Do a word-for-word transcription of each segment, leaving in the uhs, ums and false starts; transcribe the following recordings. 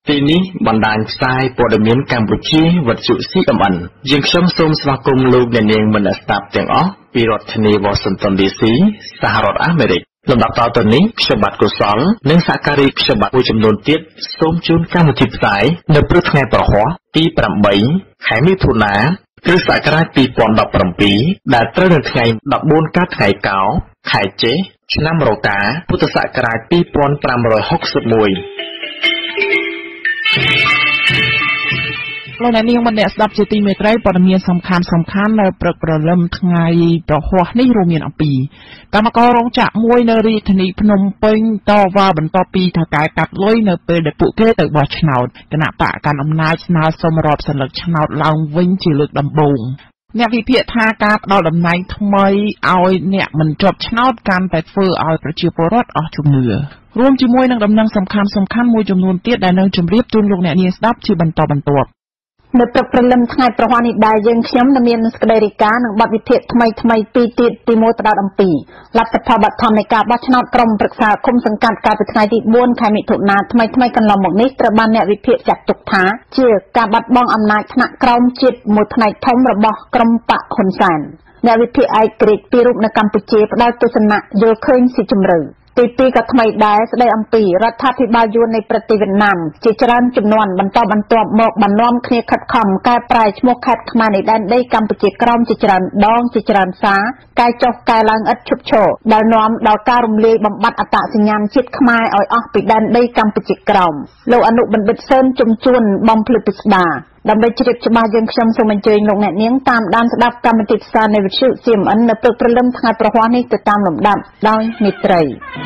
ទីនេះបណ្ដាញផ្សាយព័ត៌មានកម្ពុជាវិទ្យុ C M N យើងខ្ញុំសូមស្វាគមន៍លោកអ្នកនាងមនស្ដាប់ទាំងអស់ពីរដ្ឋធានី Washington ឌី ស៊ី សហរដ្ឋអាមេរិកលំដាប់តទៅនេះខ្ញុំបាទកុសលនិងសហការីខ្ញុំបាទមួយចំនួនទៀតសូមជូនកម្មវិធីផ្សាយនៅព្រឹកថ្ងៃប្រហ័សទីប្រាំបីខែមិថុនាគ្រិស្តសករាជពីរពាន់ដប់ប្រាំពីរដែលត្រូវនៅថ្ងៃដប់បួនកើតថ្ងៃកោខែចេសឆ្នាំរកាពុទ្ធសករាជពីរពាន់ប្រាំរយហកសិបមួយលោកអ្នកនាងអ្នកស្ដាប់ជាទីមេត្រីព័ត៌មានសំខាន់សំខាន់នៅព្រឹកព្រលឹមថ្ងៃប្រហ័សនេះរួមមានអំពីកម្មកររោងចក្រមួយនៅរាជធានីភ្នំពេញតវ៉ាបន្ទាប់ពីថៅកែកាត់លុយនៅពេលដែលពួកគេទៅបោះឆ្នោតគណៈបកកាន់អំណាចស្នើសុំរាប់សន្លឹកឆ្នោតឡើងវិញជាលើកដំបូងអ្នកវិភាគថាការផ្ដល់តំណែងថ្មីឲ្យអ្នកមិនជាប់ឆ្នោតកាន់តែធ្វើឲ្យប្រជាពលរដ្ឋអស់ជំនឿរួមជាមួយនឹងដំណឹងសំខាន់សំខាន់មួយចំនួនទៀតដែលនឹងជម្រាបជូនលោកអ្នកនាងស្ដាប់ជាបន្តបន្ទាប់នៅព្រឹកព្រលឹមថ្ងៃប្រហ័សនេះដែរយើងខ្ញុំនឹងមានសេចក្តីរាយការណ៍នឹងបទវិភាគថ្មីថ្មីពីរទៀតទីមួយផ្ដោតអំពីលទ្ធផលបឋមនៃការបោះឆ្នោតក្រុមប្រឹក្សាគុំសង្កាត់កាលពីថ្ងៃទីបួនខែមិថុនាថ្មីថ្មីកន្លងមកនេះត្រូវបានអ្នកវិភាគចាត់ទុកថាជាការបាត់បង់អំណាចថ្នាក់ក្រោមជាតិមួយផ្នែកធំរបស់ក្រុមបកហ៊ុនសែនអ្នកវិភាគឯកក្រិចពីរូបនៅកម្ពុជាផ្ដល់ទស្សនៈយល់ឃើញស៊ីជម្រៅទីពីរក៏ថ្មីដែរស្ដីអំពីរដ្ឋាភិបាលយួននៃប្រទេសវៀតណាមជាច្រើនជំនាន់បន្តបន្ទាប់មកបាននាំគ្នាខិតខំកែប្រែឈ្មោះខេត្តខ្មែរនៃដែនដីកម្ពុជាក្រោមជាច្រើនដងជាច្រើនសារកែចុះកែឡើងឥតឈប់ឈរដែលនាំដល់ការរំលាយបំបត្តិអត្តសញ្ញាណជាតិខ្មែរឲ្យអស់ពីដែនដីកម្ពុជាក្រោមលោកអនុបណ្ឌិតសឿនជំជួនបំភ្លឺពិស្ដាដើម្បីជ្រាបច្បាស់យើងខ្ញុំសូមអញ្ជើញលោកអ្នកនាងតាមដានស្ដាប់កម្មវិធីផ្សាយនៃវិទ្យុ C M N នៅព្រឹកព្រលឹមថ្ងៃប្រហ័សនេះទៅតាមលំដាប់ដោយមេត្រី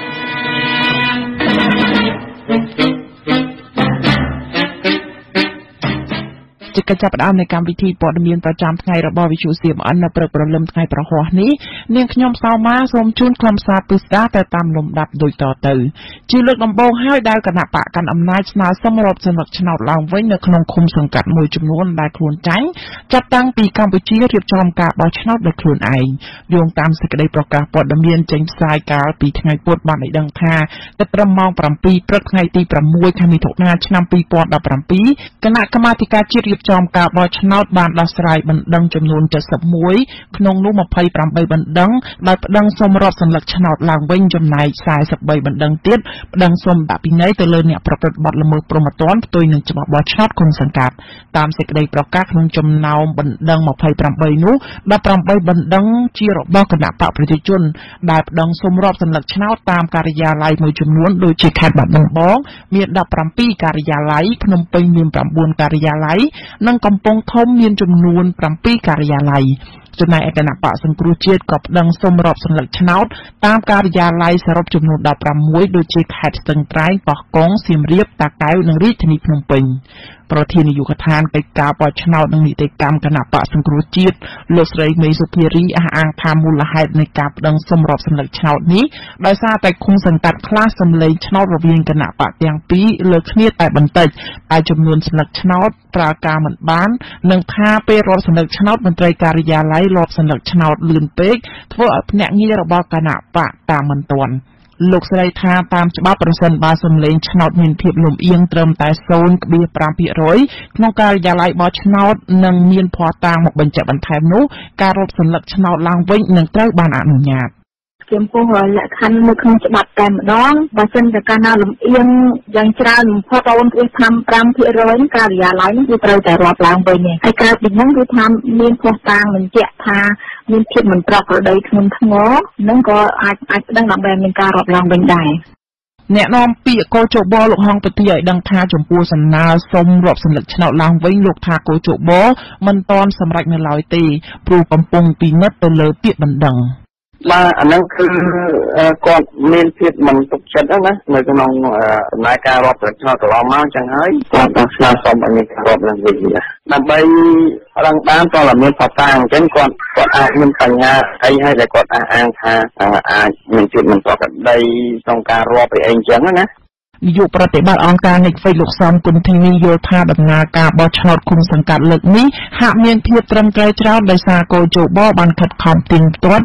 ជាកិច្ចចាប់ផ្ដើមនៃកម្មវិធីព័ត៌មានប្រចាំថ្ងៃរបស់វិទ្យុ C M N នៅព្រឹកព្រលឹមថ្ងៃប្រហ័សនេះនាងខ្ញុំសៅម៉ាសូមជូនខ្លឹមសារពិស្ដាទៅតាមលំដាប់ដូចតទៅជាលើកដំបូងហើយដែលគណៈបកកាន់អំណាចស្នើសុំរាប់សន្លឹកឆ្នោតឡើងវិញនៅក្នុងឃុំសង្កាត់មួយចំនួនដែលខ្លួនចាញ់ចាប់តាំងពីកម្ពុជារៀបចំការបោះឆ្នោតដោយខ្លួនឯងយោងតាមសេចក្តីប្រកាសព័ត៌មានចេញផ្សាយកាលពីថ្ងៃពុធបានឲ្យដឹងថាទៅត្រឹមម៉ោងប្រាំពីរព្រឹកថ្ងៃទីប្រាំមួយខែមិថុនាឆ្នាំពីរពាន់ដប់ប្រាំពីរគណៈកម្មាធិការជាតិរៀបចំការបោះឆ្នោតបានដោះស្រាយបណ្ដឹងចំនួនเจ็ดสิบเอ็ดក្នុងនោះยี่สิบแปดបណ្ដឹងដោយប្តឹងសុំរាប់សន្លឹកឆ្នោតឡើងវិញចំណែកสี่สิบสามបណ្ដឹងទៀតប្តឹងសុំដាក់ពិន័យទៅលើអ្នកប្រព្រឹត្តបទល្មើសព្រហ្មទណ្ឌផ្ទុយនឹងច្បាប់បោះឆ្នោតគុំសង្កាត់តាមសេចក្តីប្រកាសក្នុងចំណោមបណ្ដឹងยี่สิบแปดនោះสิบแปดបណ្ដឹងជារបស់គណៈបកប្រជាជនដែលប្តឹងសុំរាប់សន្លឹកឆ្នោតតាមការិយាល័យមួយចំនួនដូចជាខេត្តបាត់ដំបងមានสิบเจ็ดការិយាល័យភ្នំពេញមាន9ការិយាល័យនិងកំពង់ធំមានចំនួនsevenការិយាល័យចំណែកឯគណៈបកសង្គ្រោះជាតិក៏ប្តឹងសុំរាប់សន្លឹកឆ្នោតតាមការិយាល័យសរុបចំនួន십육ដូចជាខេត្តស្ទឹងត្រែងកោះកុងសៀមរាបតាកែវនិងរាជធានីភ្នំពេញប្រធាននាយកដ្ឋានកិច្ចការបោះឆ្នោតនិងនីតិកម្មគណៈបកសង្គ្រោះជាតិលោកស្រីមេសុភារីអះអាងថាមូលហេតុនៃការប្តឹងសុំរាប់សន្លឹកឆ្នោតនេះដោយសារតែឃុំសង្កាត់ខ្លះសម្លេងឆ្នោតរវាងគណៈបកទាំងពីរលើគ្នាតែបន្តិចតែចំនួនសន្លឹកឆ្នោតប្រើការមិនបាននិងថាពេលរាប់សន្លឹកឆ្នោតមន្ត្រីការិយាល័យរាប់សន្លឹកឆ្នោតលឿនពេកធ្វើឲ្យភ្នាក់ងាររបស់គណៈបកតាមមិនទាន់លោកស្រីថាតាមច្បាប់ប្រសិនបើសំឡេងឆ្នោតមានភាពលំអៀងត្រឹមតែ ศูนย์จุดห้าភាគរយ ក្នុងការិយាល័យបោះឆ្នោតនិងមានភស្តុតាងមកបញ្ជាក់បន្ថែមនោះការរាប់សន្លឹកឆ្នោតឡើងវិញនឹងត្រូវបានអនុញ្ញាតចំពោះលក្ខខណ្ឌនៅក្នុងច្បាប់តែម្ដងបើសិនតែកាលណាលំអៀងយ៉ាងច្រើនបំផុត ศูนย์จุดห้าភាគរយ ការិយាល័យនោះគឺត្រូវតែរាប់ឡើងវិញហើយក្រៅពីនេះគឺថាមានភស្តុតាងបញ្ជាក់ថាមានភាពមិនប្រក្រតីធ្ងន់ធ្ងរនឹងក៏អាចអាចស្ដឹងដើម្បីមានការរាប់ឡើងវិញដែរអ្នកនាំពាក្យកោជបលោកហងពទាឲ្យដឹងថាចំពោះសំណើសុំរាប់សន្លឹកឆ្នោតឡើងវិញលោកថាកោជបមិនទាន់សម្រេចនៅឡើយទេព្រោះកំពុងពិនិត្យទៅលើពាក្យបណ្ដឹងបាទអាហ្នឹងគឺគាត់មានភាពមិនទុកចិត្តណានៅក្នុងដំណើរការរាប់សន្លឹកឆ្នោតកន្លងមកចឹងហើយគាត់បានស្នើសុំឲ្យមានការរាប់ឡើងវិញដើម្បីរងបានតើមានផតាអញ្ចឹងគាត់គាត់អាចមានបញ្ញាអីហើយដែលគាត់អះអាងថាអាចមានភាពមិនប្រក្រតីក្នុងការរាប់អីអញ្ចឹងណានាយកប្រតិបត្តិអង្គការ Netflix លោកសំគុណធីនីយល់ថាដំណើរការបោះឆ្នោតគុំសង្កាត់លើកនេះហាក់មានភាពត្រឹមត្រូវច្រើនដោយសារកោជបបានខិតខំទៀងទាត់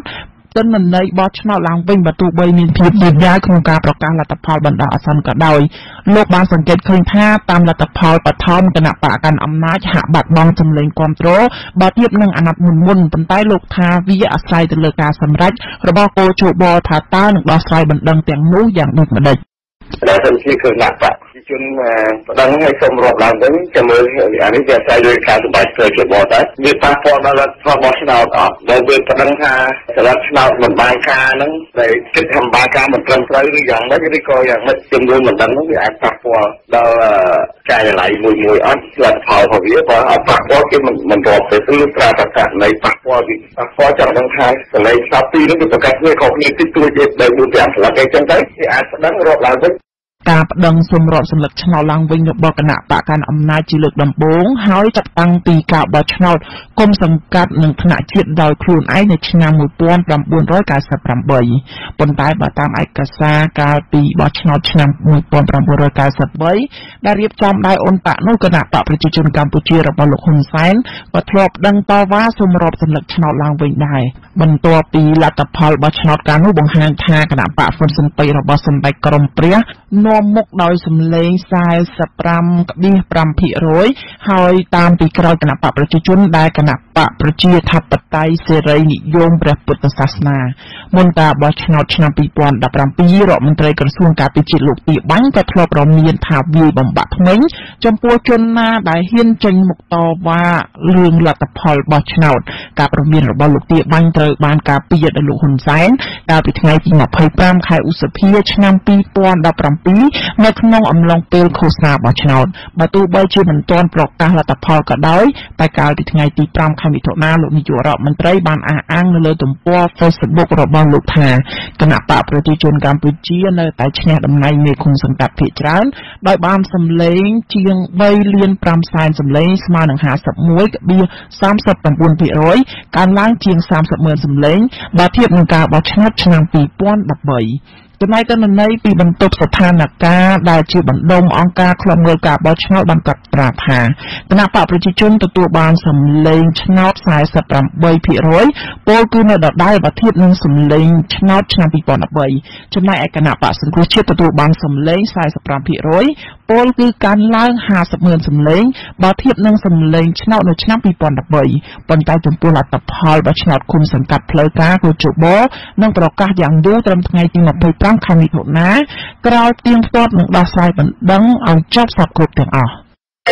ទិន្នន័យបោះឆ្នោតឡើងវិញបើទោះបីមានភាពយឺតយ៉ាវក្នុងការប្រកាសលទ្ធផលបណ្ដោះអាសន្នក៏ដោយលោកបានសង្កេតឃើញថាតាមលទ្ធផលបឋមគណៈបកកាន់អំណាចហាក់បាត់បង់សម្លេងគ្រប់គ្រងបើធៀបនឹងអាណត្តិមុនមុនប៉ុន្តែលោកថាវាអាស្រ័យទៅលើការសម្រេចរបស់គោជបថាតើនឹងដោះស្រាយបណ្ដឹងទាំងនោះយ៉ាងដូចម្តេចដែលទៅជាគឺអ្នកបកជនបណ្ដឹងឲ្យសូមរាប់ឡើងវិញចាំមើលអានេះវាអាស្រ័យលើការសម្រេចធ្វើជាបតតែវាប៉ះពាល់ដល់លទ្ធផលរបស់ឆ្នោតអត់ដែលវាបណ្ដឹងថាសម្រាប់ឆ្នោតមិនបានការហ្នឹងដែលគិតថាបានការមិនត្រឹមត្រូវឬយ៉ាងម៉េចឬក៏យ៉ាងម៉េចចំនួនបណ្ដឹងហ្នឹងវាអាចប៉ះពាល់ដល់ការចល័យមួយមួយអត់លទ្ធផលរបស់វាបើអត់ប៉ះពាល់គេមិនមិនរាប់ទៅគឺត្រាប្រកាសនៃប៉ះពាល់វាប៉ះពាល់ចង់ដឹងថាសម្លេងឆ្នោតពីរនេះវាប្រកាសគ្នាខុសគ្នាតិចតួចទេដែលមួយប្រាំស្លាកអីចឹងទៅគេអាចបណ្ដឹងរាប់ឡើងវិញការប្តឹងសូមរាប់សម្លឹកឆ្នោតឡើងវិញរបស់គណៈបកកាន់អំណាចជាលើកដំបូងហើយចាត់តាំងពីការបោះឆ្នោតគុំសង្កាត់នឹងថ្នាក់ជាតិដោយខ្លួនឯងនៅឆ្នាំmột nghìn chín trăm chín mươi támប៉ុន្តែបើតាមឯកសារកាលពីបោះឆ្នោតឆ្នាំmột nghìn chín trăm chín mươi támដែលរៀបចំដោយអ៊ុនតាក់នោះគណៈបកប្រជាជនកម្ពុជារបស់លោកហ៊ុនសែនក៏ធ្លាប់ដឹងតវ៉ាសូមរាប់សម្លឹកឆ្នោតឡើងវិញដែរបន្ទាប់ពីលទ្ធផលបោះឆ្នោតកាលនោះបង្ហាញថាគណៈបកហ៊ុនស៊ិនប៉ៃរបស់សម្ដេចក្រមព្រះនាំមុខដោយសម្លេងสี่สิบห้าจุดห้าភាគរយហើយតាមពីក្រោយគណៈបកប្រជាជនដែលគណៈបកប្រជាធិបតេយ្យសេរីនិយមព្រះពុទ្ធសាសនាមុនការបោះឆ្នោតឆ្នាំពីរពាន់ដប់ប្រាំពីររដ្ឋមន្ត្រីក្រសួងការពារជាតិលោកទីបាញ់ក៏ធ្លាប់រមានថាវាយបំបាក់ថ្មីចំពោះជនណាដែលហ៊ានចេញមុខតវ៉ារឿងលទ្ធផលបោះឆ្នោតការប្រមានរបស់លោកទីបាញ់ត្រូវបានការពារដោយលោកហ៊ុនសែនកាលពីថ្ងៃទីยี่สิบห้าខែឧសភាឆ្នាំពីរពាន់ដប់ប្រាំពីរនៅក្នុងអំឡុងពេលឃោសនាបោះឆ្នោតបើទោះបីជាមិនទាន់ប្រកាសលទ្ធផលក៏ដោយតែកាលពីថ្ងៃទីห้าខែមិថុនាលោកនាយករដ្ឋមន្ត្រីបានអះអាងនៅលើទំព័រ Facebook របស់លោកថាគណៈបកប្រជាជនកម្ពុជានៅតែឈ្នះតំណែងមេឃុំសង្កាត់ភាគច្រើនដោយបានសម្លេងជាងបីលានប្រាំសែនសម្លេងស្មើនឹងห้าสิบเอ็ดจุดสามสิบเก้าភាគរយកើនឡើងជាងสามสิบម៉ឺនសម្លេងបើធៀបនឹងការបោះឆ្នោតឆ្នាំពីរពាន់ដប់បីចំណែកទិន្នន័យពីបន្ទប់ស្ថានភាពដែលជាបណ្ដុំអង្គការឃ្លាំមើលការបោះឆ្នោតបានកត់ត្រាថាគណៈបកប្រជាជនទទួលបានសម្លេងឆ្នោតสี่สิบแปดភាគរយពលគឺនៅដដែលបើធៀបនឹងសម្លេងឆ្នោតឆ្នាំពីរពាន់ដប់បីចំណែកឯគណៈបកសង្គ្រោះជាតិទទួលបានសម្លេងสี่สิบห้าភាគរយពលគឺកើនឡើងห้าสิบម៉ឺនសម្លេងបើធៀបនឹងសម្លេងឆ្នោតនៅឆ្នាំពីរពាន់ដប់បីប៉ុន្តែចំពោះលទ្ធផលបោះឆ្នោតឃុំសង្កាត់ផ្លូវការគូជបនឹងប្រកាសយ៉ាងយូរត្រឹមថ្ងៃទីยี่สิบห้าខែមិថុនាក្រោយទៀងទាត់នឹងដោះស្រាយបណ្ដឹងឲ្យចប់សពគ្រប់ទាំងអស់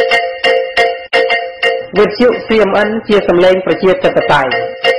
វិទ្យុ C M N ជាសម្លេងប្រជាធិបតេយ្យ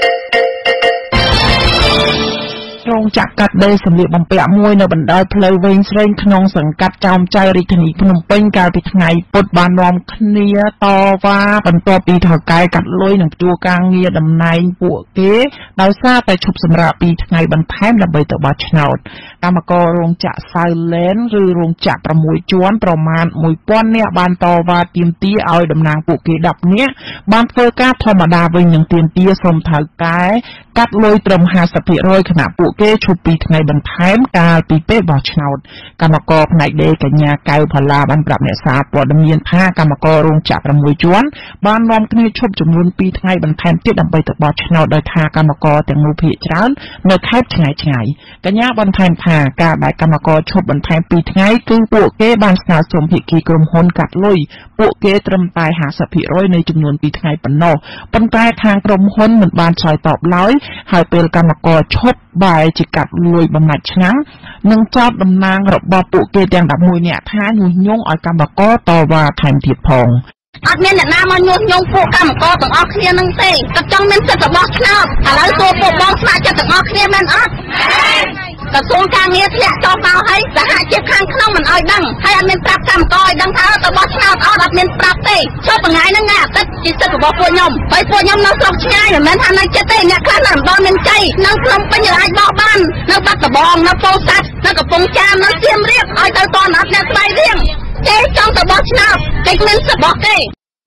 រោងចក្រកាត់ដេរសម្លៀកបំពាក់មួយនៅបណ្ដោយផ្លូវវែងស្រេងក្នុងសង្កាត់ចោមចៅរាជធានីភ្នំពេញកាលពីថ្ងៃពុធបាននាំគ្នាតវ៉ាបន្ទាប់ពីថៅកែកាត់លុយនិងជួការងារតំណែងពួកគេដោយសារតែឈប់សម្រាកពីថ្ងៃបន្ថែមដើម្បីទៅបោះឆ្នោតកម្មកររោងចក្រសៅលែនឬរោងចក្រ៦ជាន់ប្រមាណមួយពាន់នាក់បានតវ៉ាទាមទារឲ្យតំណាងពួកគេដប់នាក់បានធ្វើការធម្មតាវិញនឹងទាមទារសូមថៅកែកាត់លុយត្រឹមห้าสิบភាគរយខណៈពួកគេឈប់ពីថ្ងៃបន្ថែមកាលពីពេលបោះឆ្នោតកម្មករផ្នែកដេរកញ្ញាកៅផល្លាបានប្រាប់អ្នកសារព័ត៌មានថាកម្មកររោងចក្រ៦ជាន់បាននាំគ្នាឈប់ចំនួនពីរថ្ងៃបន្ថែមទៀតដើម្បីទៅបោះឆ្នោតដោយថាកម្មករទាំងនោះភាគច្រើននៅខេត្តឆ្ងាយឆ្ងាយកញ្ញាបន្ថែមថាការដែលកម្មករឈប់បន្ថែមពីរថ្ងៃគឺពួកគេបានស្នើសុំភាគីក្រុមហ៊ុនកាត់លុយពួកគេត្រឹមតែห้าสิบភាគរយនៃចំនួនពីរថ្ងៃប៉ុណ្ណោះប៉ុន្តែខាងក្រុមហ៊ុនមិនបានឆ្លើយតបឡើយហើយពេលកម្មករឈប់បែរជាកាត់លួយបំណាច់ឆ្នាំនិងចោទតំណាងរបស់ពួកគេទាំងដប់មួយនាក់ថាញុះញង់ឲ្យកម្មករតវ៉ាថែមទៀតផងអត់មានអ្នកណាមកញុះញង់ពួកកម្មករទាំងអស់គ្នានឹងទេគាត់ចង់មានសិទ្ធិរបស់ឆ្នោតឥឡូវសួរពួកបងស្ម័គ្រចិត្តទាំងអស់គ្នាមែនអត់ក្រសួងការងារធ្លាក់ចុះមកហើយសហជីពខាងក្នុងមិនអោយដឹងហើយអត់មានប្រាប់កម្មករឲ្យដឹងថាទៅបោះឆ្នោតអត់អត់មានប្រាប់ទេចុះថ្ងៃហ្នឹងថ្ងៃអាទិត្យជាសិទ្ធិរបស់ពួកខ្ញុំហើយពួកខ្ញុំនៅស្រុកឆ្ងាយមិនមែនថានៅចិត្តទេអ្នកខ្លះនៅអំបលមានជ័យនៅភ្នំពេញអាចបោះបាននៅបាត់ដំបងនៅពោធិ៍សាត់នៅកំពង់ចាមនៅសៀមរាបឲ្យទៅតអត់អ្នកស្បៃរៀងគេចង់ទៅបោះឆ្នោតគេមានសិទ្ធិរបស់គេ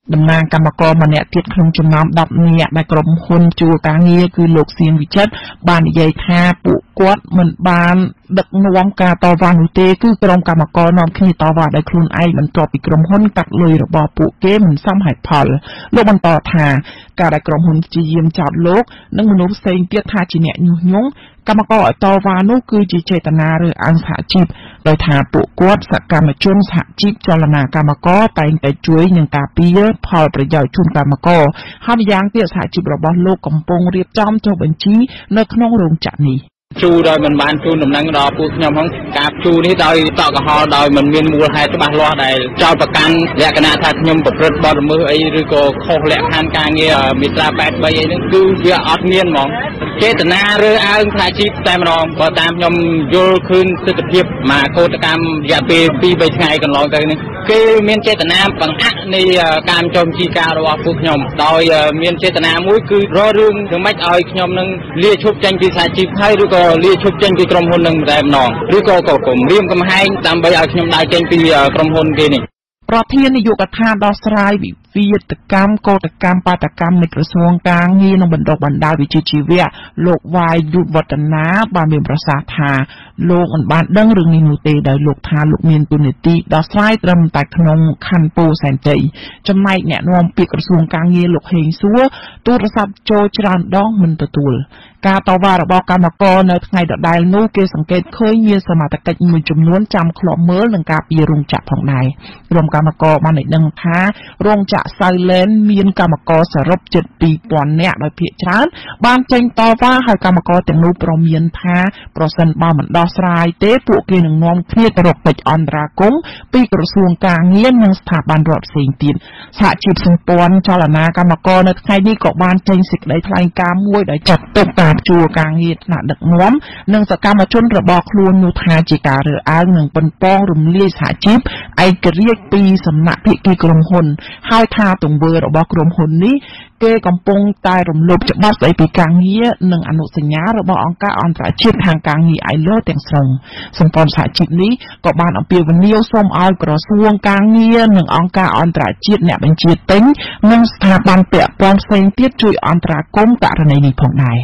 តំណាងកម្មករម្នាក់ទៀតក្នុងចំណោមដប់នាក់ដែលក្រុមហ៊ុនជួលការងារគឺលោកសៀងវិចិត្របាននិយាយថាពួកគាត់មិនបានដឹកនាំការតវ៉ានោះទេគឺក្រុមកម្មករនាំគ្នាតវ៉ាដោយខ្លួនឯងបន្ទាប់ពីក្រុមហ៊ុនកាត់លុយរបស់ពួកគេមិនសមហេតុផលលោកបន្តថាការដែលក្រុមហ៊ុនព្យាយាមចោទលោកនិងមនុស្សផ្សេងទៀតថាជាអ្នកញុះញង់កម្មករឲ្យតវ៉ានោះគឺជាចេតនារើសអើងសហជីពដោយថាពួកគាត់សកម្មជនសហជីពចលនាកម្មករតែងតែជួយនឹងការពារផលប្រយោជន៍ជូនកម្មករហើយម្យ៉ាងទៀតសហជីពរបស់លោកកំពុងរៀបចំចុះបញ្ជីនៅក្នុងរោងចក្រនេះជួដោយមិនបានជូនដំណឹងដល់ពួកខ្ញុំផងការជួនេះដោយតកកហល់ដោយមិនមានមូលហេតុច្បាស់លាស់ដែលចោទប្រកាន់លក្ខណៈថាខ្ញុំប្រព្រឹត្តបទល្មើសអីឬក៏ខុសលក្ខខណ្ឌការងារមាត្រាแปดสิบสามអីហ្នឹងគឺវាអត់មានហ្មងចេតនារើអើងថាជីពតែម្ដងបើតាមខ្ញុំយល់ឃើញទស្សនវិជ្ជាមួយកោតកម្មរយៈពេលពីរបីថ្ងៃកន្លងទៅនេះគេមានចេតនាបង្អាក់នៃការចុះបញ្ជីការរបស់ពួកខ្ញុំដោយមានចេតនាមួយគឺរករឿងធ្វើម៉េចឲ្យខ្ញុំនឹងលាឈប់ចេញពីសហជីពហើយឬក៏លាឈប់ចេញពីក្រុមហ៊ុននឹងតែម្ដងឬក៏ក៏គំរាមកំហែងដើម្បីឲ្យខ្ញុំដើរចេញពីក្រុមហ៊ុនគេនេះប្រធាននាយកដ្ឋានដោះស្រាយវិវាទកម្មកោតកម្មបាតកម្មនៃក្រសួងការងារនិងបណ្ដុះបណ្ដាលវិជ្ជាជីវៈលោកវាយយុវឌ្ឍនាបានមានប្រសាសន៍ថាលោកមិនបានដឹងរឿងនេះនោះទេដោយលោកថាលោកមានទូនាទីដោះស្រាយត្រឹមតែក្នុងខណ្ឌពោធិ៍សែនជ័យចំណែកអ្នកនាំពាក្យក្រសួងការងារលោកហេងសួរទូរស័ព្ទចូលច្រើនដងមិនទទួលការតវ៉ារបស់កម្មករនៅថ្ងៃដដែលនោះគេសង្កេតឃើញមានសមត្ថកិច្ចមួយចំនួនចាំឃ្លាំមើលនឹងការពីរោងចក្រផងដែរក្រុមកម្មករបានឲ្យដឹងថារោងចក្រសៅឡែនមានកម្មករសរុបជិតពីរពាន់នាក់ដោយភាគច្រើនបានចេញតវ៉ាហើយកម្មករទាំងនោះប្រមានថាប្រសិនបើមិនដោះស្រាយទេពួកគេនឹងនាំគ្នាទៅរកកិច្ចអន្តរាគមន៍ពីក្រសួងការងារនិងស្ថាប័នរដ្ឋផ្សេងទៀតសហជីពសម្ព័ន្ធចលនាកម្មករនៅថ្ងៃនេះក៏បានចេញសេចក្តីថ្លែងការណ៍មួយដោយចាត់ទុកការជួលការងារថ្នាក់ដឹកនាំនិងសកម្មជនរបស់ខ្លួននោះថាជាការរើសអើងនិងប៉ុនប៉ងរំលាយសហជីពឯករាជ្យពីសំណាក់ភាគីក្រុមហ៊ុនហើយថាទង្វើរបស់ក្រុមហ៊ុននេះគេកំពុងតែរំលោភច្បាប់ស្តីពីការងារនិងអនុសញ្ញារបស់អង្គការអន្តរជាតិខាងការងារ I L O ទាំងស្រុងសម្ព័ន្ធសហជីពនេះក៏បានអំពាវនាវសូមឲ្យក្រសួងការងារនិងអង្គការអន្តរជាតិអ្នកបញ្ជាទិញនិងស្ថាប័នពាក់ព័ន្ធផ្សេងទៀតជួយអន្តរាគមន៍ករណីនេះផងដែរ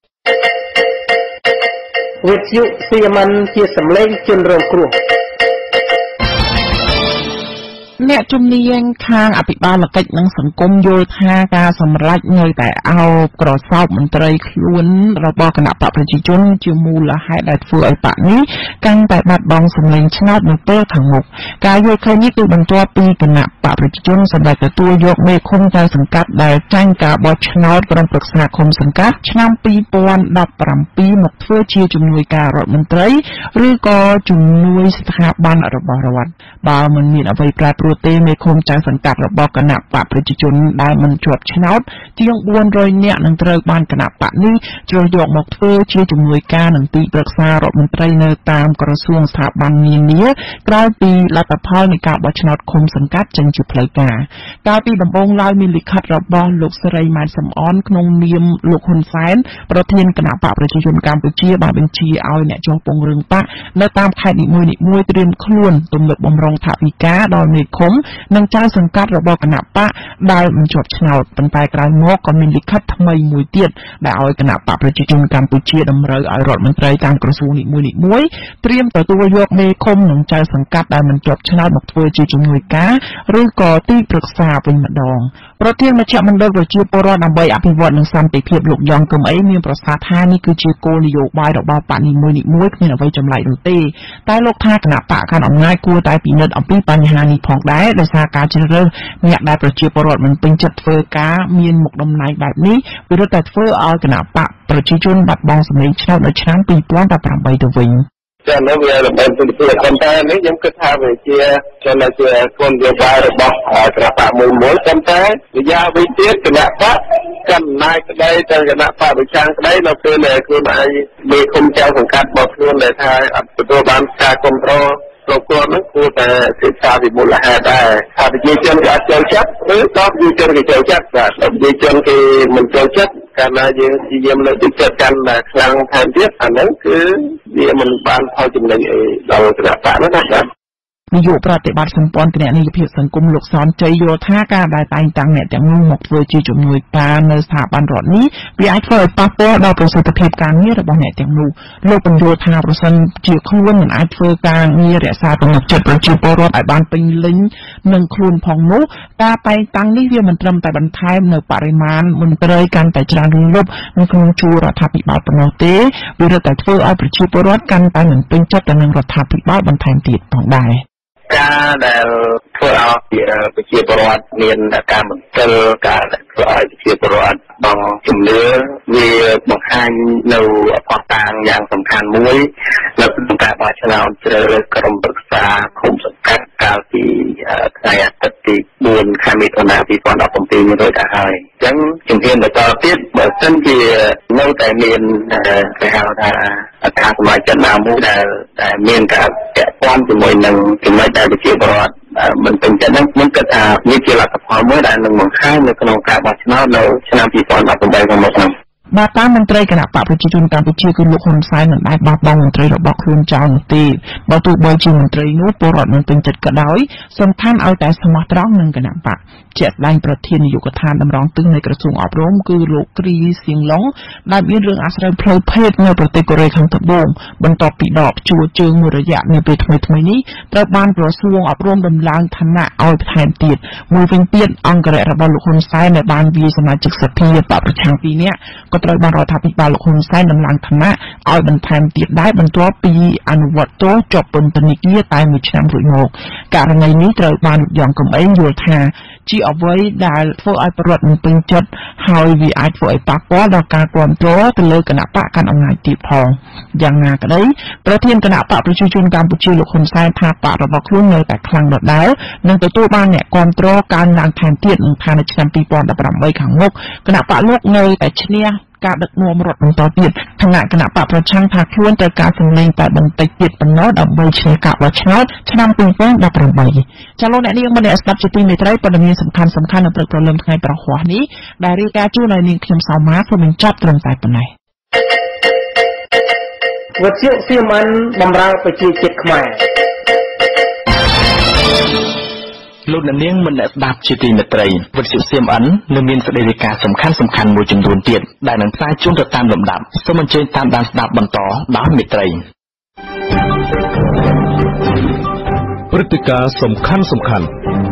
វិទ្យុ C M N ជាសម្លេងជនរងគ្រោះអ្នកជំនាញខាងអភិបាលកិច្ចនិងសង្គមយល់ថាការសម្រេចនៅតែអោបក្រសោបមន្ត្រីខ្លួនរបស់គណៈបកប្រជាជនជាមូលហេតុដែលធ្វើឲ្យបកនេះកាន់តែបាត់បង់សម្លេងឆ្នោតនៅពេលខាងមុខការយល់ឃើញនេះគឺបន្ទាប់ពីគណៈបកប្រជាជនសម្រាប់ទទួលយកមេឃុំចៅសង្កាត់ដែលចាញ់ការបោះឆ្នោតក្រុមប្រឹក្សាឃុំសង្កាត់ឆ្នាំពីរពាន់ដប់ប្រាំពីរមកធ្វើជាជំនួយការរដ្ឋមន្ត្រីឬក៏ជំនួយស្ថាប័នរបស់រដ្ឋបើមិនមានអ្វីប្រែប្រួលទេមេឃុំចៅសង្កាត់របស់គណៈបកប្រជាជនដែលមិនជាប់ឆ្នោតជាងបួនរយនាក់នឹងត្រូវបានគណៈបកនេះជ្រើសយកមកធ្វើជាជំនួយការនឹងទីប្រឹក្សារដ្ឋមន្ត្រីនៅតាមក្រសួងស្ថាប័ននានាក្រោយពីលទ្ធផលនៃការបោះឆ្នោតឃុំសង្កាត់ចេញជាផ្លូវការកាលពីដំបូងឡើយមានលិខិតរបស់លោកស្រីម៉ែនសំអនក្នុងនាមលោកហ៊ុនសែនប្រធានគណៈបកប្រជាជនកម្ពុជាបានបញ្ជាឲ្យអ្នកចុះពង្រឹងបកនៅតាមខេត្តនីមួយៗត្រៀមខ្លួនទំនុកបំរុងថវិកាដល់មេឃុំនិងចៅសង្កាត់របស់គណៈបកដែលមិនជាប់ឆ្នោតប៉ុន្តែក្រោយមកក៏មានលិខិតថ្មីមួយទៀតដែលឲ្យគណៈបកប្រជាជនកម្ពុជាតម្រូវឲ្យរដ្ឋមន្ត្រីតាមក្រសួងនីមួយៗត្រៀមទទួលយកមេឃុំនិងចៅសង្កាត់ដែលមិនជាប់ឆ្នោតមកធ្វើជាជំនួយការឬក៏ទីប្រឹក្សាវិញម្ដងប្រធានមជ្ឈមណ្ឌលប្រជាពលរដ្ឋដើម្បីអភិវឌ្ឍនិងសន្តិភាពលោកយ៉ងកឹមអីមានប្រសាសន៍ថានេះគឺជាគោលនយោបាយរបស់បកនីមួយៗគ្មានអ្វីចម្លែកនោះទេតែលោកថាគណៈបកកាន់អំណាចគួរតែពិនិត្យអំពីបញ្ហានេះផងដែរដោយសារការជ្រើសរើសអ្នកដែលប្រជាពលរដ្ឋមិនពេញចិត្តធ្វើការមានមុខតំណែងបែបនេះវារត់តែធ្វើឲ្យគណៈបកប្រជាជនបាត់បង់សម្លេងឆ្នោតនៅឆ្នាំពីរពាន់ដប់ប្រាំបីទៅវិញចា៎នៅវាល្បីទិដ្ឋភាពប៉ុន្តែនេះខ្ញុំគិតថាវាជាចំណុចជាគោលនយោបាយរបស់គណៈបកមួយមួយប៉ុន្តែរយៈពេលទៀតគណៈបកកាន់អំណាចក្តីទៅគណៈបកប្រឆាំងក្តីនៅពេលដែលខ្លួនឯងមេឃុំចៅសង្កាត់របស់ខ្លួនដែលថាអត់ទទួលបានការគ្រប់គ្រងលោកគាត់នឹងគួរតែសិក្សាពីមូលហេតុដែរថាប្រជាជនគេអត់ចូលចិត្តឬក៏ប្រជាជនគេចូលចិត្តបាទប្រជាជនគេមិនចូលចិត្តកាលណាយើងព្យាយាមលើកទឹកចិត្តកាន់តែខ្លាំងថែមទៀតអាហ្នឹងគឺវាមិនបានផលចំណេញអីដល់គណៈបកនោះណាបាទនាយកប្រតិបត្តិសម្ព័ន្ធគណនេយ្យភាពសង្គមលោកសនជ័យយល់ថាការដែលតែងតាំងអ្នកទាំងនោះមកធ្វើជាជំនួយការនៅស្ថាប័នរដ្ឋនេះវាអាចធ្វើឲ្យប៉ះពាល់ដល់ប្រសិទ្ធភាពការងាររបស់អ្នកទាំងនោះលោកបញ្យល់ថាប្រសិនជាខ្លួនមិនអាចធ្វើការងាររក្សាទំនុកចិត្តប្រជាពលរដ្ឋឲ្យបានពេញលេញនឹងខ្លួនផងនោះការតែងតាំងនេះវាមិនត្រឹមតែបន្ថែមនៅបរិមាណមន្ត្រីកាន់តែច្រើនលុបនៅក្នុងជួររដ្ឋាភិបាលប៉ុណ្ណោះទេវារឹតតែធ្វើឲ្យប្រជាពលរដ្ឋកាន់តែមិនពេញចិត្តទៅនឹងរដ្ឋាភិបាលបន្ថែមទៀតផងដែរការដែលធ្វើឲ្យប្រជាពលរដ្ឋមានការមន្ទិលការធ្វើឲ្យប្រជាពលរដ្ឋបងជំនឿវាបង្ហាញនៅផុសតាងយ៉ាងសំខាន់មួយនៅក្នុងការបោះឆ្នោតជ្រើសរើសក្រុមប្រឹក្សាឃុំសង្កាត់កាលពីថ្ងៃអាទិត្យទីបួនខែមិថុនាពីរពាន់ដប់ប្រាំពីរនេះរួចទៅហើយអញ្ចឹងជំហានបន្តទៀតបើសិនជានៅតែមានគេហៅថាអត្រាសមាជិកណាមួយដែលដែលមានការពាក់ព័ន្ធជាមួយនឹងចំណុចដែលប្រជាពលរដ្ឋមិនពេញចិត្តហ្នឹងខ្ញុំគិតថាវាជាលទ្ធផលមួយដែលនឹងបង្ហាញនៅក្នុងការបោះឆ្នោតនៅឆ្នាំពីរពាន់ដប់ប្រាំបីខាងមុខហ្នឹងបាទតាមមន្ត្រីគណៈបកប្រជាជនកម្ពុជាគឺលោកហ៊ុនសែនមិនដែលបោះបង់មន្ត្រីរបស់ខ្លួនចោលនោះទេបើទោះបីជាមន្ត្រីនោះពលរដ្ឋមិនពេញចិត្តក៏ដោយសំខាន់ឲ្យតែស្មោះត្រង់នឹងគណៈបកជាក់ស្ដែងប្រធាននាយកដ្ឋានតម្រង់ទិសនៃក្រសួងអប់រំគឺលោកគ្រីសៀងឡុងដែលមានរឿងអាស្រ័យផ្លូវភេទនៅប្រទេសកូរ៉េខាងត្បូងបន្ទាប់ពីដកជួជើងមួយរយៈនាពេលថ្មីៗនេះត្រូវបានក្រសួងអប់រំដំឡើងឋានៈឲ្យបន្ថែមទៀតមួយវិញទៀតអង្គរៈរបស់លោកហ៊ុនសែនដែលបានវាយសមាជិកសភាបកប្រឆាំងពីរនាក់ក៏ត្រូវបានរដ្ឋាភិបាលលោកហ៊ុនសែនដំឡើងឋានៈឲ្យបន្ថែមទៀតដែរបន្ទាប់ពីអនុវត្តទោសជាប់ពន្ធនាគារតែមួយឆ្នាំរួចមកករណីនេះត្រូវបានលោកយ៉ងកំឯងយល់ថាជាអ្វីដែលធ្វើឲ្យប្រវត្តិមិនពេញចិត្តហើយវាអាចធ្វើឲ្យប៉ះពាល់ដល់ការគ្រប់គ្រងទៅលើគណៈបកកាន់អំណាចទៀតផងយ៉ាងណាក្តីប្រធានគណៈបកប្រជាជនកម្ពុជាលោកហ៊ុនសែនថាបករបស់ខ្លួននៅតែខ្លាំងដដែលនិងទទួលបានអ្នកគ្រប់គ្រងកើនឡើងថែមទៀតនឹងថានៅឆ្នាំពីរពាន់ដប់ប្រាំបីខាងមុខគណៈបកលោកនៅតែឈ្នះការដឹកនាំរដ្ឋបន្តទៀតគណៈគណៈបកប្រឆាំងថាខ្លួនត្រូវការសម្លេងតែបន្តិចទៀតប៉ុណ្ណោះដើម្បីឈ្នះការបោះឆ្នោតឆ្នាំពីរពាន់ដប់ប្រាំបីចាលោកអ្នកនាងមនៈស្ដាប់ជាទីមេត្រីព័ត៌មានសំខាន់សំខាន់នៅព្រឹកព្រលឹមថ្ងៃប្រហ័សនេះដែលរាយការណ៍ជូនឲ្យនាងខ្ញុំសោមាសូមបញ្ចប់ត្រឹមតែប៉ុណ្ណេះវិទ្យុ សៀ em អិន បម្រើប្រជាជាតិខ្មែរលោកអ្នកនាងមិនអ្នកស្ដាប់ជាទីមេត្រីវិទ្យុ សៀ em អិន នៅមានសេចក្តីរាយការណ៍សំខាន់សំខាន់មួយចំនួនទៀតដែលនឹងផ្សាយជូនទៅតាមលំដាប់សូមអញ្ជើញតាមដានស្ដាប់បន្តដោយមេត្រីព្រឹត្តិការណ៍សំខាន់សំខាន់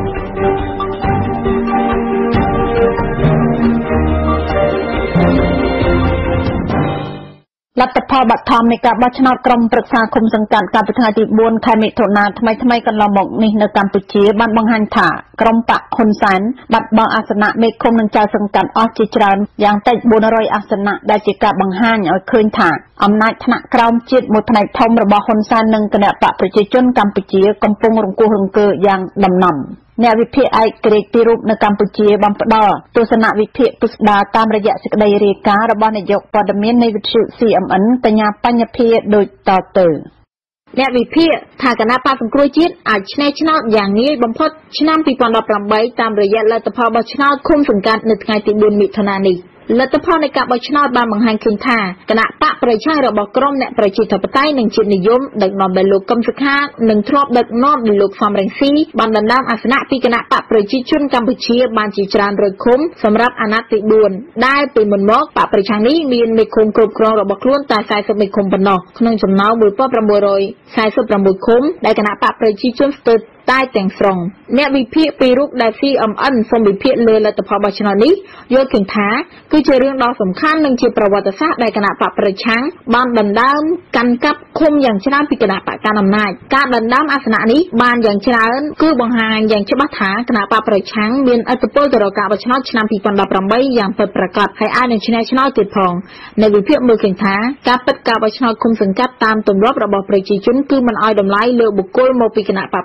លទ្ធផលបឋមនៃការបោះឆ្នោតក្រុមប្រឹក្សាឃុំសង្កាត់កាលពីថ្ងៃទីបួនខែមិថុនាថ្មីថ្មីកន្លងមកនេះនៅកម្ពុជាបានបង្ហាញថាក្រុមបកហ៊ុនសែនបាត់បង់អាសនៈមេឃុំនិងចៅសង្កាត់អស់ជាច្រើនយ៉ាងតិចបួនរយអាសនៈដែលជាការបង្ហាញឲ្យឃើញថាអំណាចថ្នាក់ក្រោមជាតិមួយផ្នែកធំរបស់ហ៊ុនសែននិងគណបកប្រជាជនកម្ពុជាកំពុងរង្គោះរង្គើយ៉ាងដំណំអ្នកវិភាគឯកក្រេតពីរូបនៅកម្ពុជាបានផ្ដល់ទស្សនវិភាគពុស្ដាតាមរយៈសេចក្តីរាយការណ៍របស់នាយកព័ត៌មាននៃវិទ្យុ សៀ em អិន បញ្ញាបញ្ញភាដូចតទៅអ្នកវិភាគថាគណៈបកសង្គ្រោះជាតិអាចឆ្នេរឆ្នោតយ៉ាងងាយបំផុតឆ្នាំពីរពាន់ដប់ប្រាំបីតាមរយៈលទ្ធផលបោះឆ្នោតឃុំសង្កាត់នៅថ្ងៃទីបួនមិថុនានេះលទ្ធផលនៃការបោះឆ្នោតបានបង្ហាញឃើញថាគណៈបកប្រឆាំងរបស់ក្រុមអ្នកប្រជាធិបតេយ្យនិងជាតិនិយមដឹកនាំដោយលោកកឹមសុខានិងធ្លាប់ដឹកនាំដោយលោកសំរងស៊ីបានដណ្ដើមអាសនៈពីគណៈបកប្រជាជនកម្ពុជាបានជាច្រើនរយឃុំសម្រាប់អាណត្តិទីបួនដែលពីមុនមកបកប្រឆាំងនេះមានមេឃុំគ្រប់គ្រងរបស់ខ្លួនតែខ្សែសិបមេឃុំប៉ុណ្ណោះក្នុងចំណោមមួយពាន់ប្រាំមួយរយខ្សែសិបប្រាំមួយឃុំដែលគណៈបកប្រជាជនស្ទើរតែទាំងស្រុងអ្នកវិភាគពីរូបដែល សៀ em អិន សូមវិភាគលើលទ្ធផលបោះឆ្នោតនេះយល់ឃើញថាគឺជារឿងដ៏សំខាន់និងជាប្រវត្តិសាស្ត្រដែលគណៈបកប្រឆាំងបានដណ្ដើមកាន់កាប់ឃុំយ៉ាងច្រើនពីគណៈបកកណ្ដាលអំណាចការដណ្ដើមអាសនៈនេះបានយ៉ាងច្រើនគឺបង្ហាញយ៉ាងច្បាស់ថាគណៈបកប្រឆាំងមានឥទ្ធិពលទៅរកការបោះឆ្នោតឆ្នាំពីរពាន់ដប់ប្រាំបីយ៉ាងពិតប្រាកដហើយអាចនឹងឈ្នះឆ្នោតទៀតផងអ្នកវិភាគមើលឃើញថាការពិតការបោះឆ្នោតឃុំសង្កាត់តាមទម្លាប់របស់ប្រជាជនគឺមិនឲ្យតម្លៃលើបុគ្គលមកពីគណៈបកប្រឆាំងនោះ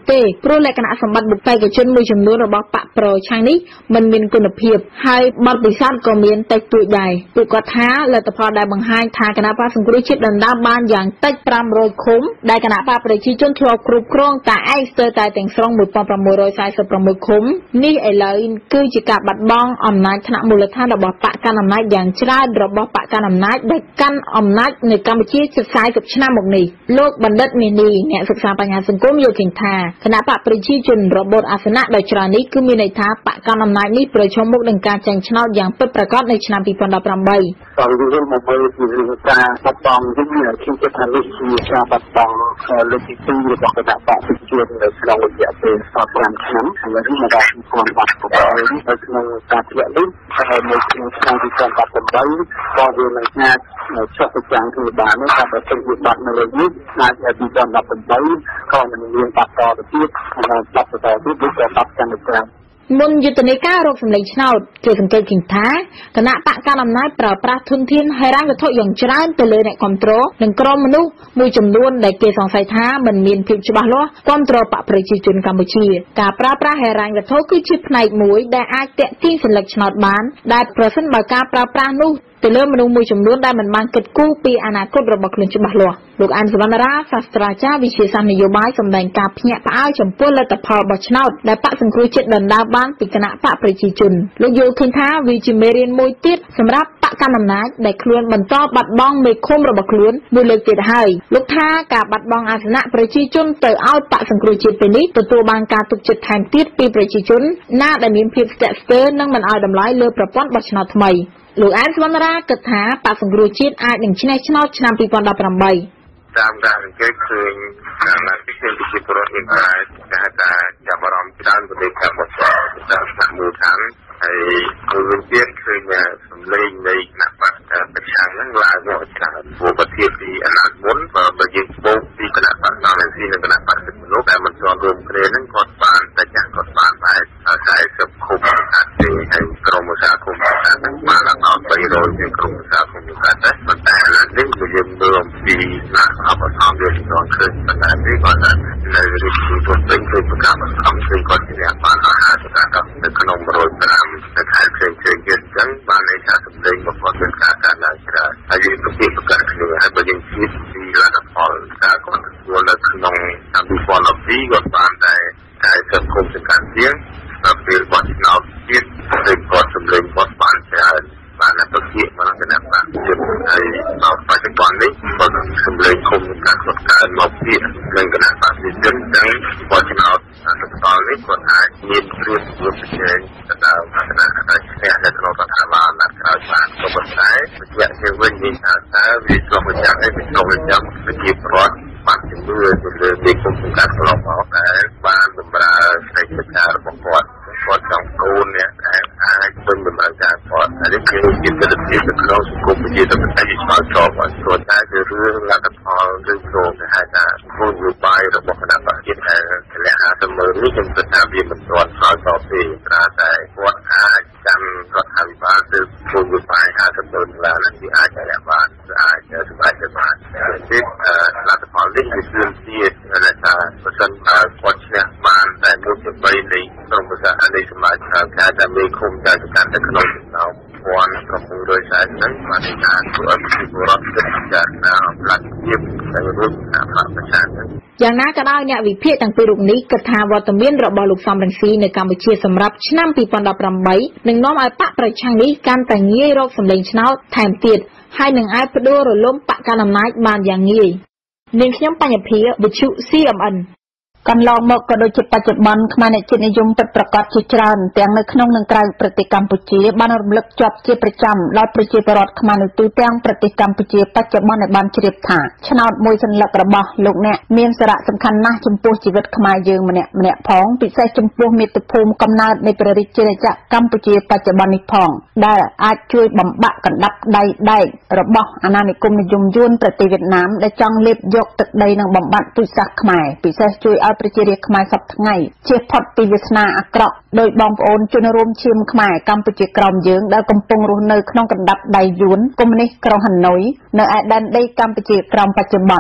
ទេព្រោះលក្ខណៈសម្បត្តិបុគ្គលិកជនមួយចំនួនរបស់បកប្រឆាំងនេះមិនមានគុណភាពហើយបទពិសោធន៍ក៏មានតិចតួចដែរពួកគាត់ថាលទ្ធផលដែលបង្ហាញថាគណៈបកសង្គ្រោះជាតិដណ្ដើមបានយ៉ាងតិចប្រាំរយឃុំដែលគណៈបកប្រជាជនធ្លាប់គ្រប់គ្រងតែឯងស្ទើរតែទាំងស្រុងmột nghìn sáu trăm四十sáuឃុំនេះឥឡូវគឺជាការបាត់បង់អំណាចថ្នាក់មូលដ្ឋានរបស់បកកាន់អំណាចយ៉ាងច្រើនរបស់បកកាន់អំណាចដែលកាន់អំណាចនៅកម្ពុជាជិតสี่สิบឆ្នាំមកនេះលោកបណ្ឌិតមេនីអ្នកសិក្សាបញ្ហាសង្គមយល់ឃើញថាគណៈបកប្រជាជនរបបអាសនៈដោយច្រើននេះគឺមានន័យថាបកកាន់អំណាចនេះប្រឈមមុខនឹងការចាញ់ឆ្នោតយ៉ាងពិតប្រាកដនៅឆ្នាំtwo thousand eighteen តាមរឿងមកមើលពីការបាត់បង់វិញខ្ញុំគិតថានេះជាការបាត់បង់លើកទីពីររបស់គណៈបកប្រជាជននៅក្នុងរយៈពេលfiveឆ្នាំហើយនេះមកដល់ความបាត់បង់នេះនៅក្នុងការធ្លាក់នេះហើយនៅក្នុងឆ្នាំtwo thousand eighteenក៏វានឹងអាចចុះប្រចាំងធ្វើបានតែបើសិនជាបាត់នៅលើនេះអាចជាtwo thousand eighteenក៏នឹងមានបាត់តទៅទៀតហើយបាត់តទៅទៀតវាក៏បាត់កាន់តែមុនយុទ្ធនាការរកសម្លេងឆ្នោតគេសង្កេតឃើញថាគណៈបកកណ្ដាលអំណាចប្រើប្រាស់ធនធានហិរញ្ញវត្ថុយ៉ាងច្រើនទៅលើអ្នកគ្រប់គ្រងនិងក្រុមមនុស្សមួយចំនួនដែលគេសង្ស័យថាមិនមានភាពច្បាស់លាស់គ្រប់គ្រងបកប្រជាជនកម្ពុជាការប្រើប្រាស់ហិរញ្ញវត្ថុគឺជាផ្នែកមួយដែលអាចទាក់ទាញសញ្ញាឆ្នោតបានដែលប្រសិនបើការប្រើប្រាស់នោះទៅលើមនុស្សមួយចំនួនដែលមិនបានគិតគូរពីអនាគតរបស់ខ្លួនច្បាស់លាស់លោកអានសវណ្ណរាសាស្ត្រាចារ្យវិទ្យាសាស្ត្រនយោបាយសម្ដែងការភ្ញាក់ផ្អើលចំពោះលទ្ធផលបោះឆ្នោតដែលបកសង្គ្រោះជាតិដណ្ដើមបានពីគណៈបកប្រជាជនលោកយល់ឃើញថាវាជាមេរៀនមួយទៀតសម្រាប់បកកណ្ដាលអំណាចដែលខ្លួនបន្តបាត់បង់មេឃុំរបស់ខ្លួនមួយលើកទៀតហើយលោកថាការបាត់បង់អាសនៈប្រជាជនទៅឲ្យបកសង្គ្រោះជាតិពេលនេះទទួលបានការទុកចិត្តថែមទៀតពីប្រជាជនណាដែលមានភាពស្ទាក់ស្ទើរនិងមិនឲ្យតម្លៃលើប្រព័ន្ធបោះឆ្នោតថ្មីលោកអានសវណ្ណរាគិតថាបកសង្គ្រោះជាតិអាចនឹងឈ្នះឆ្នោតឆ្នាំtwo thousand eighteen តាមការសង្កេតឃើញតាមការពិភាក្សាប្រជាពលរដ្ឋមានការថាថាចាប់អារម្មណ៍ច្រើនទៅលើការបោះឆ្នោតតាមស្ថានភាពខាងហើយមួយវិញទៀតឃើញសម្លេងនៃគណៈបកប្រឆាំងហ្នឹងឡើងមកច្រើនព្រោះប្រធានពីអាណត្តិមុនបើយើងបូកពីគណៈបកតាមស៊ីនិងគណៈបកសិទ្ធិមនុស្សដែលមិនជាប់រួមគ្នាហ្នឹងគាត់បានតែយ៉ាងគាត់បានតែสี่สิบឃុំអាចទេហើយក្រុមឧស្សាហកម្មហ្នឹងបានដល់three hundredជាក្រុមឧស្សាហកម្មហ្នឹងតែប៉ុន្តែឥឡូវនេះយើងមើលពីណាអបអរសាទរយើងដល់ឃើញប៉ុន្តែនេះគាត់នៅរីករាយទៅពេញទៅប្រកាសអង្គគឺគាត់ជាអ្នកបានអាហារទៅដល់នៅក្នុងone hundred gramនៅខែផ្សេងៗទៀតអញ្ចឹងបានន័យថាសម្លេងរបស់គាត់មានការកើនឡើងច្រើនហើយយើងទៅពីប្រកាសគ្នាហើយបើយើងជិះពីលទ្ធផលការគាត់ទទួលនៅក្នុងឆ្នាំtwo thousand twelveគាត់បានតែតែសង្គមសង្កាត់ជាងដល់ពេលគាត់ឆ្នោតទៀតគឺគាត់សម្លេងគាត់បានច្រើនបានតែទៅជាមកគណៈបកជាតិហើយដល់បច្ចុប្បន្ននេះគាត់សម្លេងគុំការគាត់កើនមកទៀតនឹងគណៈបកជាតិចឹងគាត់ឆ្នោតដល់នេះគាត់អាចមានព្រៀបព្រួតប្រជែងទៅដល់គណៈតែឈ្នះនៅក្នុងរដ្ឋាភិបាលណាត់ក្រោយបានក៏ប៉ុន្តែរយៈពេលវិញនេះថាតើវាឆ្លុះបញ្ចាំងឲ្យវាឆ្លុះបញ្ចាំងប្រជាពលរដ្ឋបានជំនឿទៅលើមេគុំសង្កាត់កន្លងមកដែលបានបម្រើសេចក្ដីការរបស់គាត់គាត់ចង់កូនអ្នកដែលអាចពេញតម្រូវការគាត់ហើយនេះគឺជាទស្សនវិជ្ជាក្នុងសង្គមប្រជាធិបតេយ្យឆ្លើយតបឲ្យគាត់តែជារឿងលទ្ធផលឬក៏គេហៅថាគោលនយោបាយរបស់គណៈបកជាតិដែលធ្លាក់ហាទៅមើលនេះខ្ញុំគិតថាវាមិនទាន់ឆ្លើយតបទេព្រោះតែគាត់អាចចាំរដ្ឋាភិបាលទៅគោលនយោបាយហាទៅមើលឡើងហ្នឹងវាអាចតែបានអាចសម្រេចទៅបានទេលទ្ធផលនេះគឺគឺទៀតថាប្រសិនបើគាត់ឈ្នះបានតែមួយជាបីនៃក្រុមប្រសានៃសមាជិកការតែមេឃុំតែកាន់តែក្នុងចំណោមoneកំពុងរយសាយនឹងបានការធ្វើឲ្យប្រជាពលរដ្ឋពិចារណាអំពីភាពដែលរួមថាប្រឆាំងយ៉ាងណាក៏ដោយអ្នកវិភាគទាំងពីររូបនេះគិតថាវត្តមានរបស់លោកសំរងស៊ីនៅកម្ពុជាសម្រាប់ឆ្នាំtwo thousand eighteenនឹងនាំឲ្យបកប្រឆាំងនេះកាន់តែងាយរកសម្លេងឆ្នោតថែមទៀតហើយនឹងអាចផ្ដួលរលំបកកណ្ដាលអំណាចបានយ៉ាងងាយនាងខ្ញុំបញ្ញភាវិទ្យុ C M N កន្លងមកក៏ដូចជាបច្ចុប្បន្នខ្មែរអ្នកជាតិនិយមពិតប្រាកដជាច្រើនទាំងនៅក្នុងនិងក្រៅប្រទេសកម្ពុជាបានរំលឹកជាប់ជាប្រចាំដល់ប្រជាពលរដ្ឋខ្មែរនៅទូទាំងប្រទេសកម្ពុជាបច្ចុប្បន្នឲ្យបានជ្រាបថាឆ្នោតមួយសន្លឹករបស់លោកអ្នកមានសារៈសំខាន់ណាស់ចំពោះជីវិតខ្មែរយើងម្នាក់ម្នាក់ផងពិសេសចំពោះមាតុភូមិកំណើតនៃព្រះរាជាណាចក្រកម្ពុជាបច្ចុប្បន្ននេះផងដែលអាចជួយបំបាក់កណ្ដាប់ដៃដែករបស់អាណានិគមនិយមយួនប្រទេសវៀតណាមដែលចង់លេបយកទឹកដីនិងបំបត្តិពូជសាសន៍ខ្មែរពិសេសជួយឲ្យប្រជារាស្ត្រខ្មែរសពថ្ងៃជៀសផុតពីវាសនាអាក្រក់ដោយបងប្អូនជនរួមឈាមខ្មែរកម្ពុជាក្រោមយើងដែលកំពុងរស់នៅក្នុងកណ្ដាប់ដៃយួនកុម្មុយនីសក្រុងហាណូយនៅឯដែនដីកម្ពុជាក្រោមបច្ចុប្បន្ន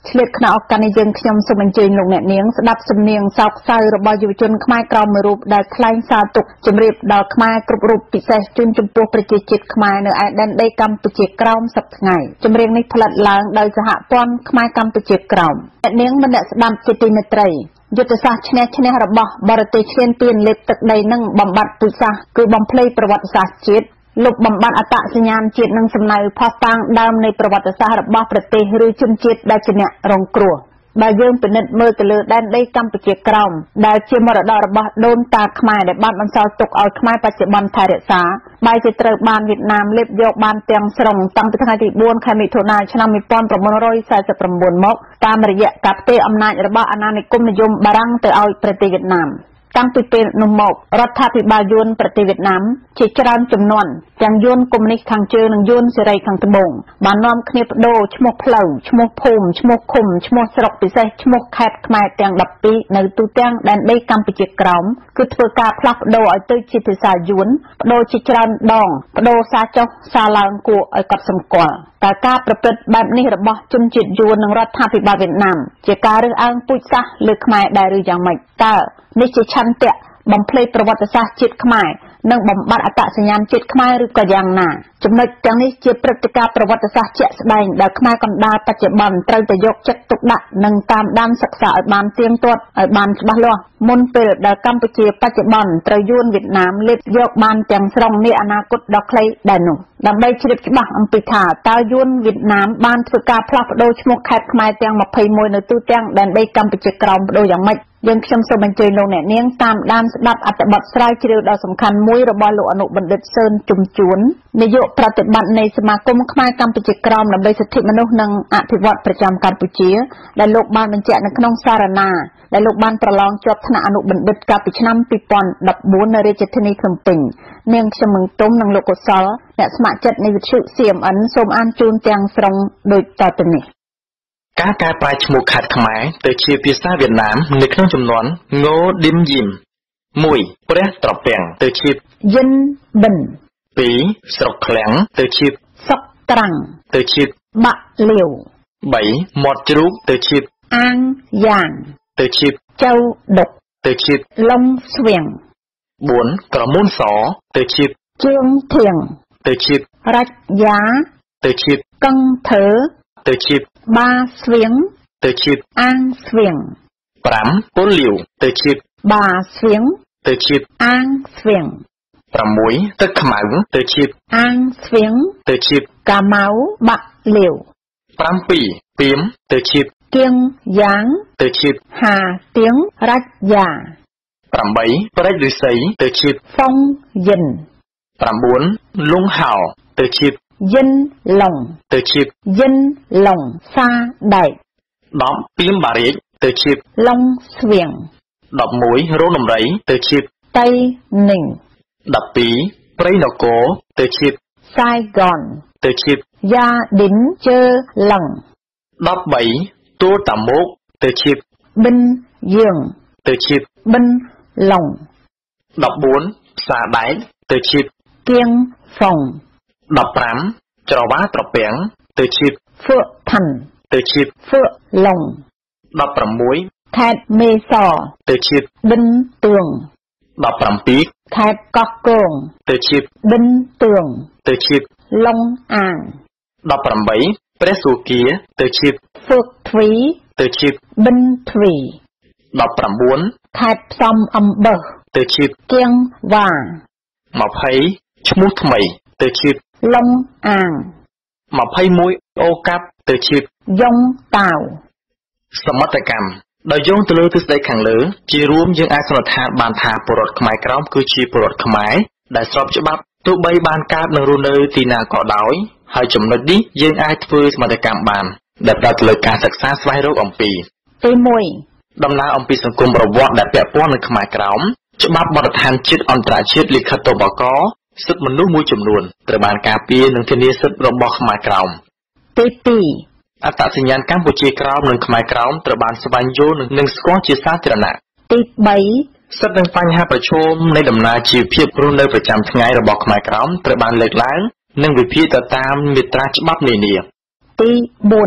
ឆ្លៀតខ្នោឱកាសនេះយើងខ្ញុំសូមអញ្ជើញលោកអ្នកនាងស្ដាប់សំនៀងសោកសៅរបស់យុវជនខ្មែរក្រមមួយរូបដែលថ្លែងសារទុកជម្រាបដល់ខ្មែរគ្រប់រូបពិសេសជូនចំពោះប្រជាជាតិខ្មែរនៅឯដែនដីកម្ពុជាក្រោមសប្តាហ៍ថ្ងៃចម្រៀងនេះផលិតឡើងដោយសហព័ន្ធខ្មែរកម្ពុជាក្រោមអ្នកនាងមិនអ្នកស្ដាប់ជាទីមេត្រីយុទ្ធសាស្ត្រឈ្នះឈ្នះរបស់បរទេសឈ្លានពានលេបទឹកដីនិងបំបត្តិពូជសាសន៍គឺបំភ្លៃប្រវត្តិសាស្ត្រជាតិលុបបំបាត់អត្តសញ្ញាណជាតិនិងសំណៅផុសតាងដើមនៃប្រវត្តិសាស្ត្ររបស់ប្រទេសឬជនជាតិដែលជាអ្នករងគ្រោះបើយើងពិនិត្យមើលទៅលើដែនដីកម្ពុជាក្រោមដែលជាមរតករបស់ដូនតាខ្មែរដែលបានបន្សល់ទុកឲ្យខ្មែរបច្ចុប្បន្នថែរក្សាបែរជាត្រូវបានវៀតណាមលេបយកបានទាំងស្រុងតាំងពីថ្ងៃទីបួនខែមិថុនាឆ្នាំmột nghìn chín trăm四十九មកតាមរយៈការផ្ទេរអំណាចរបស់អាណានិគមនិយមបារាំងទៅឲ្យប្រទេសវៀតណាមតាំងពីពេលនោះមករដ្ឋាភិបាលយួនប្រទេសវៀតណាមជាច្រើនជំនាន់ទាំងយួនកុម្មុយនីសខាងជើងនិងយួនសេរីខាងត្បូងបាននាំគ្នាបដូរឈ្មោះផ្លូវឈ្មោះភូមិឈ្មោះឃុំឈ្មោះស្រុកពិសេសឈ្មោះខេត្តខ្មែរទាំងដប់ពីរនៅទូទាំងដែនដីកម្ពុជាក្រោមគឺធ្វើការផ្លាស់ប្ដូរឲ្យទៅជាភាសាយួនបដូរជាច្រើនដងបដូរសារចុះសារឡើងគួរឲ្យកត់សម្គាល់តែការប្រព្រឹត្តបែបនេះរបស់ជនជាតិយួននិងរដ្ឋាភិបាលវៀតណាមជាការរើសអើងពូជសាសន៍លើខ្មែរដែរឬយ៉ាងម៉េចតើនេះជាឆន្ទៈបំភ្លៃប្រវត្តិសាស្ត្រជាតិខ្មែរនិងបំបត្តិអត្តសញ្ញាណជាតិខ្មែរឬក៏យ៉ាងណាចំណុចទាំងនេះជាព្រឹត្តិការណ៍ប្រវត្តិសាស្ត្រជាក់ស្ដែងដែលខ្មែរកណ្ដាលបច្ចុប្បន្នត្រូវតែយកចិត្តទុកដាក់និងតាមដានសិក្សាឲ្យបានទៀងទាត់ឲ្យបានច្បាស់លាស់មុនពេលដែលកម្ពុជាបច្ចុប្បន្នត្រូវយួនវៀតណាមលេបយកបានទាំងស្រុងនាអនាគតដ៏ខ្លីដែរនោះដើម្បីជ្រាបច្បាស់អំពីថាតើយួនវៀតណាមបានធ្វើការផ្លាស់ប្ដូរឈ្មោះខេត្តខ្មែរទាំងម្ភៃមួយនៅទូទាំងដែនដីកម្ពុជាក្រោមបដូរយ៉ាងម៉េចយើងខ្ញុំសូមអញ្ជើញលោកអ្នកនាងតាមដានស្ដាប់អត្ថបទស្រាវជ្រាវដ៏សំខាន់មួយរបស់លោកអនុបណ្ឌិតសឿនជុំជួននាយកប្រតិបត្តិនៃសមាគមខ្មែរកម្ពុជាក្រោមដើម្បីសិទ្ធិមនុស្សនិងអភិវឌ្ឍប្រចាំកម្ពុជាដែលលោកបានបញ្ជាក់នៅក្នុងសារណាដែលលោកបានប្រឡងជាប់ថ្នាក់អនុបណ្ឌិតកាលពីឆ្នាំពីរពាន់ដប់បួននៅរាជធានីភ្នំពេញនាងខ្ញុំមង្ទុំនិងលោកកុសលអ្នកស្ម័គ្រចិត្តនៃវិទ្យុ C M N សូមអានជូនទាំងស្រុងដូចតទៅនេះការកែប្រែឈ្មោះខេត្តខ្មែរទៅជាភាសាវៀតណាមនៅក្នុងចំនួនងោឌីមយីមមួយព្រះត្រពាំងទៅជាយិនបិនពីរស្រុកឃ្លាំងទៅជាសុកត្រាំងទៅជាបាក់លាវបីមាត់ជ្រូកទៅជាអាងយ៉ាងទៅជាចៅដុកទៅជាលំស្វៀងបួនក្រមួនសទៅជាជើងធៀងទៅជារាច់យ៉ាទៅជាកឹងធ្វើទៅជាបាស្វៀងទៅជាអាងស្វៀងប្រាំពលលាវទៅជាបាស្វៀងទៅជាអាងស្វៀងប្រាំមួយទឹកខ្មៅទៅជាអាងស្វៀងទៅជាកាម៉ៅបាក់លាវប្រាំពីរពីមទៅជាគៀងយ៉ាងទៅជាហាទៀងរាច់យ៉ាប្រាំបីប្រេចឫស្សីទៅជាហ្វុងយិនប្រាំបួនលងហោទៅជាយិនឡុងទៅជាយិនឡុងសាដែកដប់ពីមបារាជទៅជាឡុងស្វៀងដប់មួយរោងដំរីទៅជាតៃninh ដប់ពីរព្រៃនគរទៅជាសាយហ្គនទៅជាយ៉ាឌិនជើឡឹងដប់បីទួលតាមុកទៅជាបិនយើងទៅជាបិនឡុងដប់បួនផ្សារដែកទៅជាគៀងហ្វុងដប់ប្រាំច្រវាត្រពាំងទៅជាហ្វឺឋាន់ទៅជាហ្វឺឡុងដប់ប្រាំមួយខេត្តមេសរទៅជាបិនទួងដប់ប្រាំពីរខេត្តកោះកុងទៅជាបិនទួងទៅជាឡុងអាងដប់ប្រាំបីព្រះសុគាទៅជាហ្វឹកទ្វីទៅជាបិនទ្វីដប់ប្រាំបួនខេត្តផ្សំអំបិសទៅជាគៀងវ៉ាម្ភៃឈ្មោះថ្មីទៅជាឡុងអាងម្ភៃមួយអូកាប់ទៅជាយ៉ុងតាវសមិទ្ធកម្មដោយយោងទៅលើទស្សនៈខាងលើជារួមយើងអាចសន្និដ្ឋានបានថាពលរដ្ឋខ្មែរក្រោមគឺជាពលរដ្ឋខ្មែរដែលស្របច្បាប់ទោះបីបានកើតនិងរស់នៅទីណាក៏ដោយហើយចំណុចនេះយើងអាចធ្វើសមិទ្ធកម្មបានដែលផ្ដោតទៅលើការសិក្សាស្វែងរកអំពីទីមួយដំណើរអំពីសង្គមប្រវត្តិដែលពាក់ព័ន្ធនឹងខ្មែរក្រោមច្បាប់បទដ្ឋានជាតិអន្តរជាតិលិខិតតុបកសិទ្ធិមនុស្សមួយចំនួនត្រូវបានការពារនិងធានាសិទ្ធិរបស់ខ្មែរក្រោមទីពីរអត្តសញ្ញាណកម្ពុជាក្រោមនិងខ្មែរក្រោមត្រូវបានស្វែងយល់និងស្គាល់ជាសាធារណៈទីបីសិទ្ធិនិងបញ្ហាប្រឈមនៃដំណើរជីវភាពរស់នៅប្រចាំថ្ងៃរបស់ខ្មែរក្រោមត្រូវបានលើកឡើងនិងវិភាគទៅតាមមាត្រាច្បាប់នានាទីបួន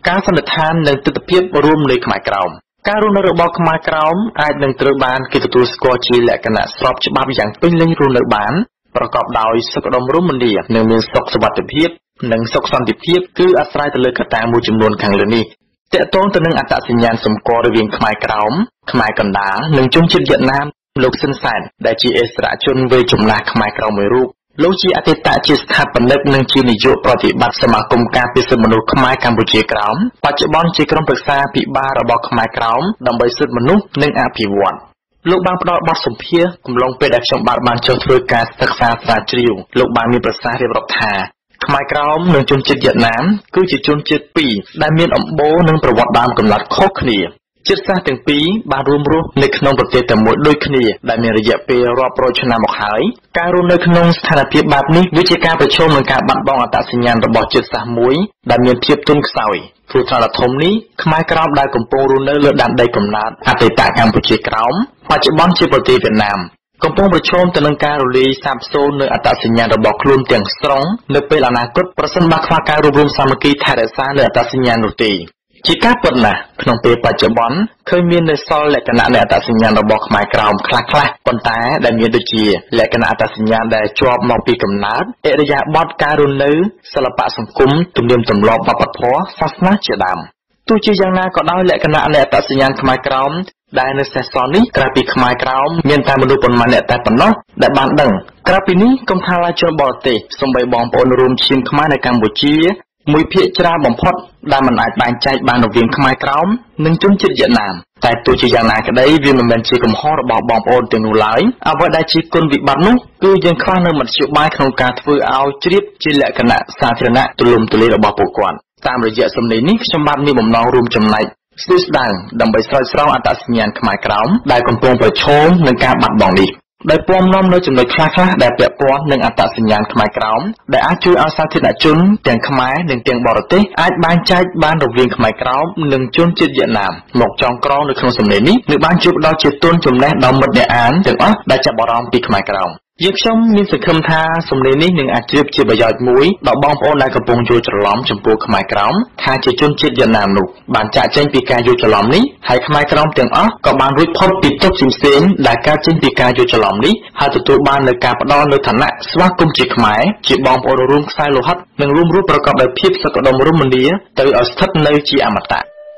ការសន្និដ្ឋាននិងទិដ្ឋភាពរួមនៃខ្មែរក្រោមការរស់នៅរបស់ខ្មែរក្រោមអាចនឹងត្រូវបានគេទទួលស្គាល់ជាលក្ខណៈស្របច្បាប់យ៉ាងពេញលេញរស់នៅបានប្រកបដោយសុខដុមរមនានិងមានសុខសុវត្ថិភាពនិងសុខសន្តិភាពគឺអាស្រ័យទៅលើកត្តាមួយចំនួនខាងលើនេះទាក់ទងទៅនឹងអត្តសញ្ញាណសម្គាល់រវាងខ្មែរក្រោមខ្មែរកណ្ដាលនិងជនជាតិវៀតណាមលោកស៊ិនសែនដែលជាអិសរាជជនវ័យចំណាស់ខ្មែរក្រោមមួយរូបលោកជាអតីតជាស្ថាបនិកនិងជានាយកប្រតិបត្តិសមាគមការពារសិទ្ធិមនុស្សខ្មែរកម្ពុជាក្រោមបច្ចុប្បន្នជាក្រុមប្រឹក្សាពិបាលរបស់ខ្មែរក្រោមដើម្បីសិទ្ធិមនុស្សនិងអភិវឌ្ឍលោកបានផ្ដល់បទសម្ភាសន៍កំឡុងពេលដែលខ្ញុំបាទបានចុះធ្វើការសិក្សាស្រាវជ្រាវលោកបានមានប្រសាសន៍រៀបរាប់ថាខ្មែរក្រោមនិងជនជាតិវៀតណាមគឺជាជនជាតិពីរដែលមានអំបូរនិងប្រវត្តិដើមកំណត់ខុសគ្នាជាតិសាសន៍ទាំងពីរបានរួមរស់នៅក្នុងប្រទេសតែមួយដូចគ្នាដែលមានរយៈពេលរាប់រយឆ្នាំមកហើយការរស់នៅក្នុងស្ថានភាពបែបនេះវាជាការប្រឈមនឹងការបាត់បង់អត្តសញ្ញាណរបស់ជាតិសាសន៍មួយដែលមានភាពទន់ខ្សោយព្រោះថ្នាក់ធំនេះខ្មែរក្រោមដែលកំពុងរស់នៅលើដែនដីកំណើតអតីតកម្ពុជាក្រោមបច្ចុប្បន្នជាប្រទេសវៀតណាមកំពុងប្រឈមទៅនឹងការរលាយសាបសូន្យនៅអត្តសញ្ញាណរបស់ខ្លួនទាំងស្រុងនៅពេលអនាគតប្រសិនបើខ្វះការរួបរวมសាមគ្គីថែរក្សានៅអត្តសញ្ញាណនោះទេជាការពិតណាស់ក្នុងពេលបច្ចុប្បន្នឃើញមាននៅសល់លក្ខណៈនៃអត្តសញ្ញាណរបស់ខ្មែរក្រោមខ្លះៗប៉ុន្តែដែលមានដូចជាលក្ខណៈអត្តសញ្ញាណដែលជាប់មកពីកំណើតអរិយាប័ត្រការរស់នៅសិល្បៈសង្គមទំនៀមទម្លាប់វប្បធម៌សាសនាជាដើមទោះជាយ៉ាងណាក៏ដោយលក្ខណៈនៃអត្តសញ្ញាណខ្មែរក្រោមដែលនៅសេសសល់នេះក្រៅពីខ្មែរក្រោមមានតែមនុស្សប៉ុន្មានអ្នកតែប៉ុណ្ណោះដែលបានដឹងក្រៅពីនេះកុំថាឡាយជនបរទេសសូម្បីបងប្អូនរួមឈាមខ្មែរនៅកម្ពុជាមួយភាគច្រើនបំផុតដែលមិនអាចបែងចែកបានរវាងខ្មែរក្រោមនិងជនជាតិវៀតណាមតែទោះជាយ៉ាងណាក្តីវាមិនមែនជាកំហុសរបស់បងប្អូនទាំងនោះឡើយអ្វីដែលជាគុណវិបត្តិនោះគឺយើងខ្វះនៅមធ្យោបាយក្នុងការធ្វើឲ្យជ្រាបជាលក្ខណៈសាធារណៈទូលំទូលាយរបស់ពួកគាត់តាមរយៈសំណេរនេះខ្ញុំបាទមានបំណងរួមចំណែកស្ទើរស្ដាងដើម្បីស្រោចស្រង់អត្តសញ្ញាណខ្មែរក្រោមដែលកំពុងប្រឈមនឹងការបាត់បង់នេះដោយពំនាំនៅចំណុចខ្លះៗដែលពាក់ព័ន្ធនឹងអត្តសញ្ញាណខ្មែរក្រោមដែលអាចជួយឲ្យសាធារណជនទាំងខ្មែរនិងទាំងបរទេសអាចបែងចែកបានរវាងខ្មែរក្រោមនិងជនជាតិវៀតណាមមកចងក្រងនៅក្នុងសំណេរនេះនឹងបានជួយផ្ដល់ជាទុនចំណេះដល់មិត្តអ្នកអានទាំងអស់ដែលចាប់អារម្មណ៍ពីខ្មែរក្រោមយើងខ្ញុំមានសង្ឃឹមថាសំណេរនេះនឹងអាចជ្រាបជាប្រយោជន៍មួយដល់បងប្អូនដែលកំពុងយល់ច្រឡំចំពោះខ្មែរក្រោមថាជាជនជាតិវៀតណាមនោះបានចាកចេញពីការយល់ច្រឡំនេះហើយខ្មែរក្រោមទាំងអស់ក៏បានរួចផុតពីទុក្ខផ្សេងៗដែលកើតចេញពីការយល់ច្រឡំនេះហើយទទួលបាននូវការផ្ដល់នូវឋានៈស្វាគមន៍ជាខ្មែរជាបងប្អូនរួមខ្សែលោហិតនិងរួមរស់ប្រកបដោយភាពសុខដុមរមនាទៅឲ្យស្ថិតនៅជាអមតៈ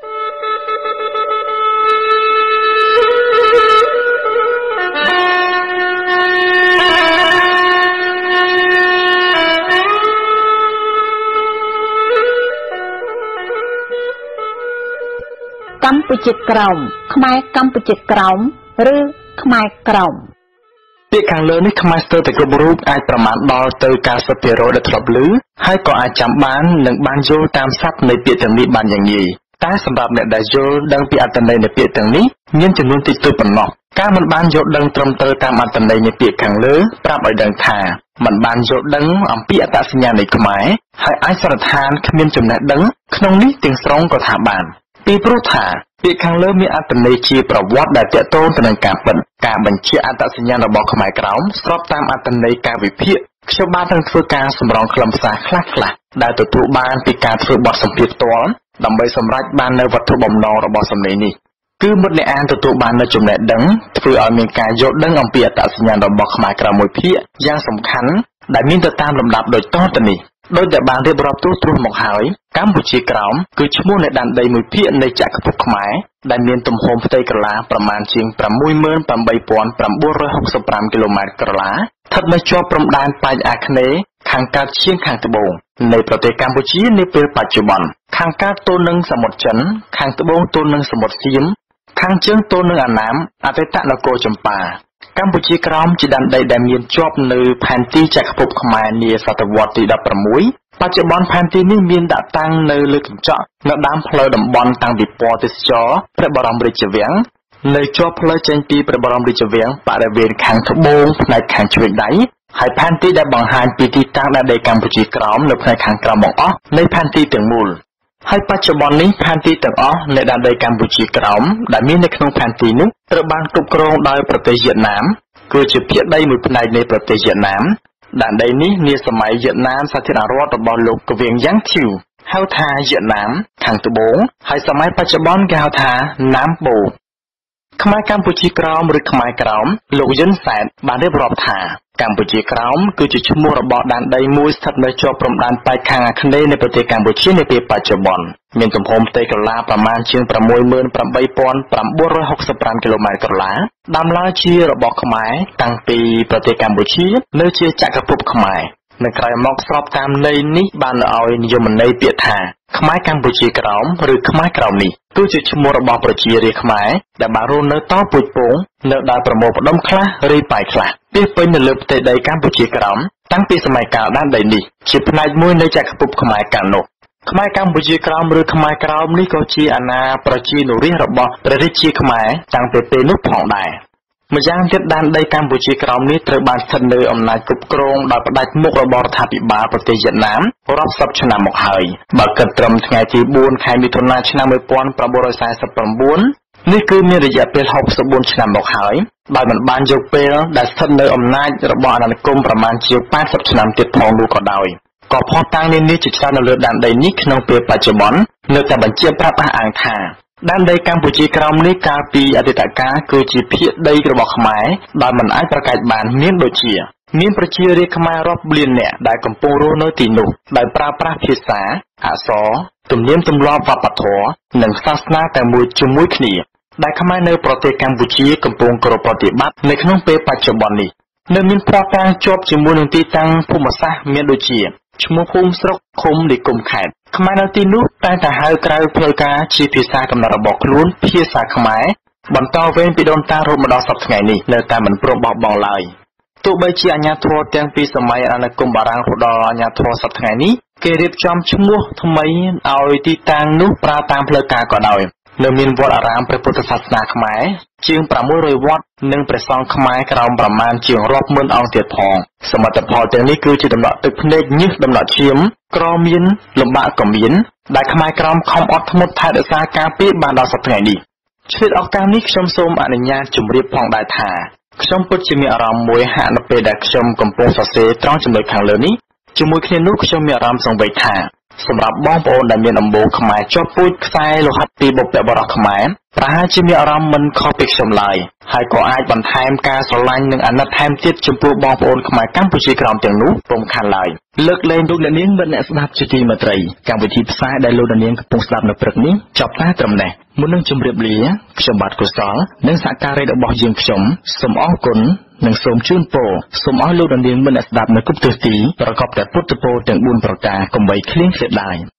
កម្ពុជាក្រោមខ្មែរកម្ពុជាក្រោមឬខ្មែរក្រោមពាក្យខាងលើនេះខ្មែរស្ទើរតែគ្រប់រូបអាចប្រមាណដល់ទៅ កាសសិបភាគរយ ដែលធ្លាប់ឮហើយក៏អាចចាំបាននិងបានយល់តាមស័ព្ទនៃពាក្យទាំងនេះបានយ៉ាងងាយតែសម្រាប់អ្នកដែលយល់ដឹងពីអត្ថន័យនៃពាក្យទាំងនេះមានចំនួនតិចតួចប៉ុណ្ណោះការមិនបានយល់ដឹងត្រឹមត្រូវតាមអត្ថន័យនៃពាក្យខាងលើប្រាប់ឲ្យដឹងថាមិនបានយល់ដឹងអំពីអត្តសញ្ញាណនៃខ្មែរហើយអាចសន្និដ្ឋានគ្មានចំណេះដឹងក្នុងនេះទាំងស្រុងក៏ថាបានពីព្រោះថាពាក្យខាងលើមានអត្ថន័យជាប្រវត្តិដែលទាក់ទងទៅនឹងការពិតការបញ្ជាក់អត្តសញ្ញាណរបស់ខ្មែរក្រោមស្របតាមអត្ថន័យការវិភាគខ្ញុំបាននឹងធ្វើការសម្រងខ្លឹមសារខ្លះៗដែលទទួលបានពីការធ្វើបទសម្ភាសន៍ផ្ទាល់ដើម្បីសម្រេចបាននូវវត្ថុបំណងរបស់សំឡេងនេះគឺមិត្តអ្នកអានទទួលបាននូវចំណេះដឹងធ្វើឲ្យមានការយល់ដឹងអំពីអត្តសញ្ញាណរបស់ខ្មែរក្រោមមួយភាគយ៉ាងសំខាន់ដែលមានទៅតាមលំដាប់ដូចតទៅនេះដោយដែលបានរៀបរាប់ទូទ្រង់មកហើយកម្ពុជាក្រោមគឺឈ្មោះនៃដែនដីមួយភាគនៃចក្រភពខ្មែរដែលមានទំហំផ្ទៃក្រឡាប្រមាណជាង ប្រាំមួយម៉ឺនប្រាំបីពាន់ប្រាំបួនរយហុកសិបប្រាំ គីឡូម៉ែត្រក្រឡាស្ថិតនៅជាប់ព្រំដែនប៉ែកអាគ្នេយ៍ខាងកើតឈៀងខាងត្បូងនៃប្រទេសកម្ពុជានាពេលបច្ចុប្បន្នខាងកើតទល់នឹងសមុទ្រចិនខាងត្បូងទល់នឹងសមុទ្រសៀមខាងជើងទល់នឹងអាណាមអតីតនគរចម្ប៉ាកម្ពុជាក្រោមជាដែនដីដែលមានជាប់នៅផែនទីចក្រភពខ្មែរនាសតវត្សទីដប់ប្រាំមួយបច្ចុប្បន្នផែនទីនេះមានដាក់តាំងនៅលើកញ្ចក់នៅដើមផ្លូវតំបន់តាំងពីពណ៌ទេសចរព្រះបរមរាជវាំងនៅជាប់ផ្លូវចេញពីព្រះបរមរាជវាំងបរិវេណខាងត្បូងផ្នែកខាងឆ្វេងដៃហើយផែនទីដែលបង្ហាញពីទីតាំងដែនដីកម្ពុជាក្រោមនៅផ្នែកខាងក្រោមបង្អស់នៃផែនទីទាំងមូលហើយបច្ចុប្បន្ននេះផែនទីទាំងអស់នៃដែនដីកម្ពុជាក្រោមដែលមាននៅក្នុងផែនទីនេះត្រូវបានគ្រប់គ្រងដោយប្រទេសវៀតណាមគឺជាភាគដីមួយផ្នែកនៃប្រទេសវៀតណាមដែនដីនេះនាសម័យវៀតណាមសាធារណរដ្ឋរបស់លោកកវៀងយ៉ាងឈីវហៅថាវៀតណាមខាងត្បូងហើយសម័យបច្ចុប្បន្នគេហៅថាណាមបូខ្មែរកម្ពុជាក្រោមឬខ្មែរក្រោមលោកយុនសែតបានរៀបរាប់ថាកម្ពុជាក្រោមគឺជាឈ្មោះរបស់ដែនដីមួយស្ថិតនៅជាប់ព្រំដែនប៉ែកខាងអាគ្នេយ៍នៃប្រទេសកម្ពុជានាពេលបច្ចុប្បន្នមានទំហំផ្ទៃកន្លះប្រមាណជាង sáu mươi tám nghìn chín trăm sáu mươi lăm គីឡូម៉ែត្រកន្លះដើមឡើយជារបស់ខ្មែរតាំងពីប្រទេសកម្ពុជានៅជាចក្រភពខ្មែរនៅក្រៅមកស្របតាមន័យនេះបានឲ្យនិយមន័យពាក្យថាខ្មែរកម្ពុជាក្រោមឬខ្មែរក្រោមនេះគឺជាឈ្មោះរបស់ប្រជារាស្ត្រខ្មែរដែលបានរស់នៅតពូជពងនៅដើរប្រមូលផ្ដុំខ្លះឬប៉ែកខ្លះពីពេញនៅលើផ្ទៃដីកម្ពុជាក្រោមតាំងពីសម័យកាលដែនដីនេះជាផ្នែកមួយនៃចក្រភពខ្មែរកាលនោះខ្មែរកម្ពុជាក្រោមឬខ្មែរក្រោមនេះក៏ជាអាណាប្រជានុរាស្ត្ររបស់ព្រះរាជាខ្មែរតាំងពីពេលនោះផងដែរម្យ៉ាងទៀតដែនដីកម្ពុជាក្រោមនេះត្រូវបានស្ថិតនៅអំណាចគ្រប់គ្រងដោយផ្ដាច់មុខរបស់រដ្ឋាភិបាលប្រទេសវៀតណាមរាប់សិបឆ្នាំមកហើយបើគិតត្រឹមថ្ងៃទីbốnខែមិថុនាឆ្នាំnineteen forty-nineនេះគឺមានរយៈពេលหกสิบfourឆ្នាំមកហើយដោយមិនបានយកពេលដែលស្ថិតនៅអំណាចរបស់អាណានិគមប្រមាណជាeightyឆ្នាំទៀតផងនោះក៏ដោយក៏ផុសតាំងនានាជាច្រើននៅលើដែនដីនេះក្នុងពេលបច្ចុប្បន្ននៅតែបញ្ជាប្រាប់អះអាងថាដែនដីកម្ពុជាក្រោមនេះកាលពីអតីតកាលគឺជាភាគដីរបស់ខ្មែរដោយមិនអាចប្រកែកបានមានដូចជាមានប្រជារាស្ត្រខ្មែររាប់លាននាក់ដែលកំពុងរស់នៅទីនោះដោយប្រើប្រាស់ភាសាអក្សរទំនៀមទម្លាប់វប្បធម៌និងសាសនាតែមួយជាមួយគ្នាដែលខ្មែរនៅប្រទេសកម្ពុជាកំពុងគោរពប្រតិបត្តិនៅក្នុងពេលបច្ចុប្បន្ននេះនៅមានផ្ោះតាំងជាប់ជាមួយនឹងទីតាំងភូមិសាស្ត្រមានដូចជាឈ្មោះភូមិស្រុកឃុំនិគមខេត្តខ្មែរនៅទីនោះតែតែហៅក្រៅផ្លូវការជាភាសាកំណើតរបស់ខ្លួនភាសាខ្មែរបន្តវេនពីដូនតារហូតមកដល់សព្វថ្ងៃនេះនៅតែមិនព្រមបោះបង់ឡើយទោះបីជាអាជ្ញាធរទាំងពីសម័យអាណានិគមបារាំងរហូតដល់អាជ្ញាធរសព្វថ្ងៃនេះគេរៀបចំឈ្មោះថ្មីឲ្យទីតាំងនោះប្រើតាមផ្លូវការក៏ដោយនៅមានវត្តអារាមព្រះពុទ្ធសាសនាខ្មែរជាងsáu trămវត្តនិងព្រះសង្ឃខ្មែរក្រោមប្រមាណជាងរាប់ម៉ឺនអង្គទៀតផងសមិទ្ធផលទាំងនេះគឺជាដំណក់ទឹកភ្នែកញើសដំណក់ឈាមក្រមានលំបាកក៏មានដែលខ្មែរក្រោមខំអត់ធ្មត់ថែរក្សាការពារបានដល់សប្តាហ៍នេះឆ្លៀតឱកាសនេះខ្ញុំសូមអនុញ្ញាតជម្រាបផងដែរថាខ្ញុំពិតជាមានអារម្មណ៍មួយហាក់នៅពេលដែលខ្ញុំកំពុងសរសេរត្រង់ចំណុចខាងលើនេះជាមួយគ្នានោះខ្ញុំមានអារម្មណ៍សង្វេគថាសម្រាប់បងប្អូនដែលមានអំបូរខ្មែរជាប់ពូជខ្សែលោហិតពីបុព្វបុរសខ្មែរប្រហែលជាមានអារម្មណ៍មិនខុសពីខ្ញុំឡើយហើយក៏អាចបន្ថែមការស្រឡាញ់និងអាណិតថែមទៀតចំពោះបងប្អូនខ្មែរកម្ពុជាក្រោមទាំងនោះពុំខានឡើយលើកលែងលោកអ្នកនាងមិត្តអ្នកស្ដាប់ជាទីមេត្រីកម្មវិធីផ្សាយដែលលោកអ្នកនាងកំពុងស្ដាប់នៅព្រឹកនេះចប់តែត្រឹមនេះមុននឹងជម្រាបលាខ្ញុំបាទកុសលនិងសហការីរបស់យើងខ្ញុំសូមអរគុណនិងសូមជូនពរសូមឲ្យលោកអ្នកនាងមិត្តអ្នកស្ដាប់នៅគ្រប់ទិសទីប្រកបតែពុទ្ធពរទាំងbốnប្រការកុំបីឃ្លៀងឃ្លាតឡើយ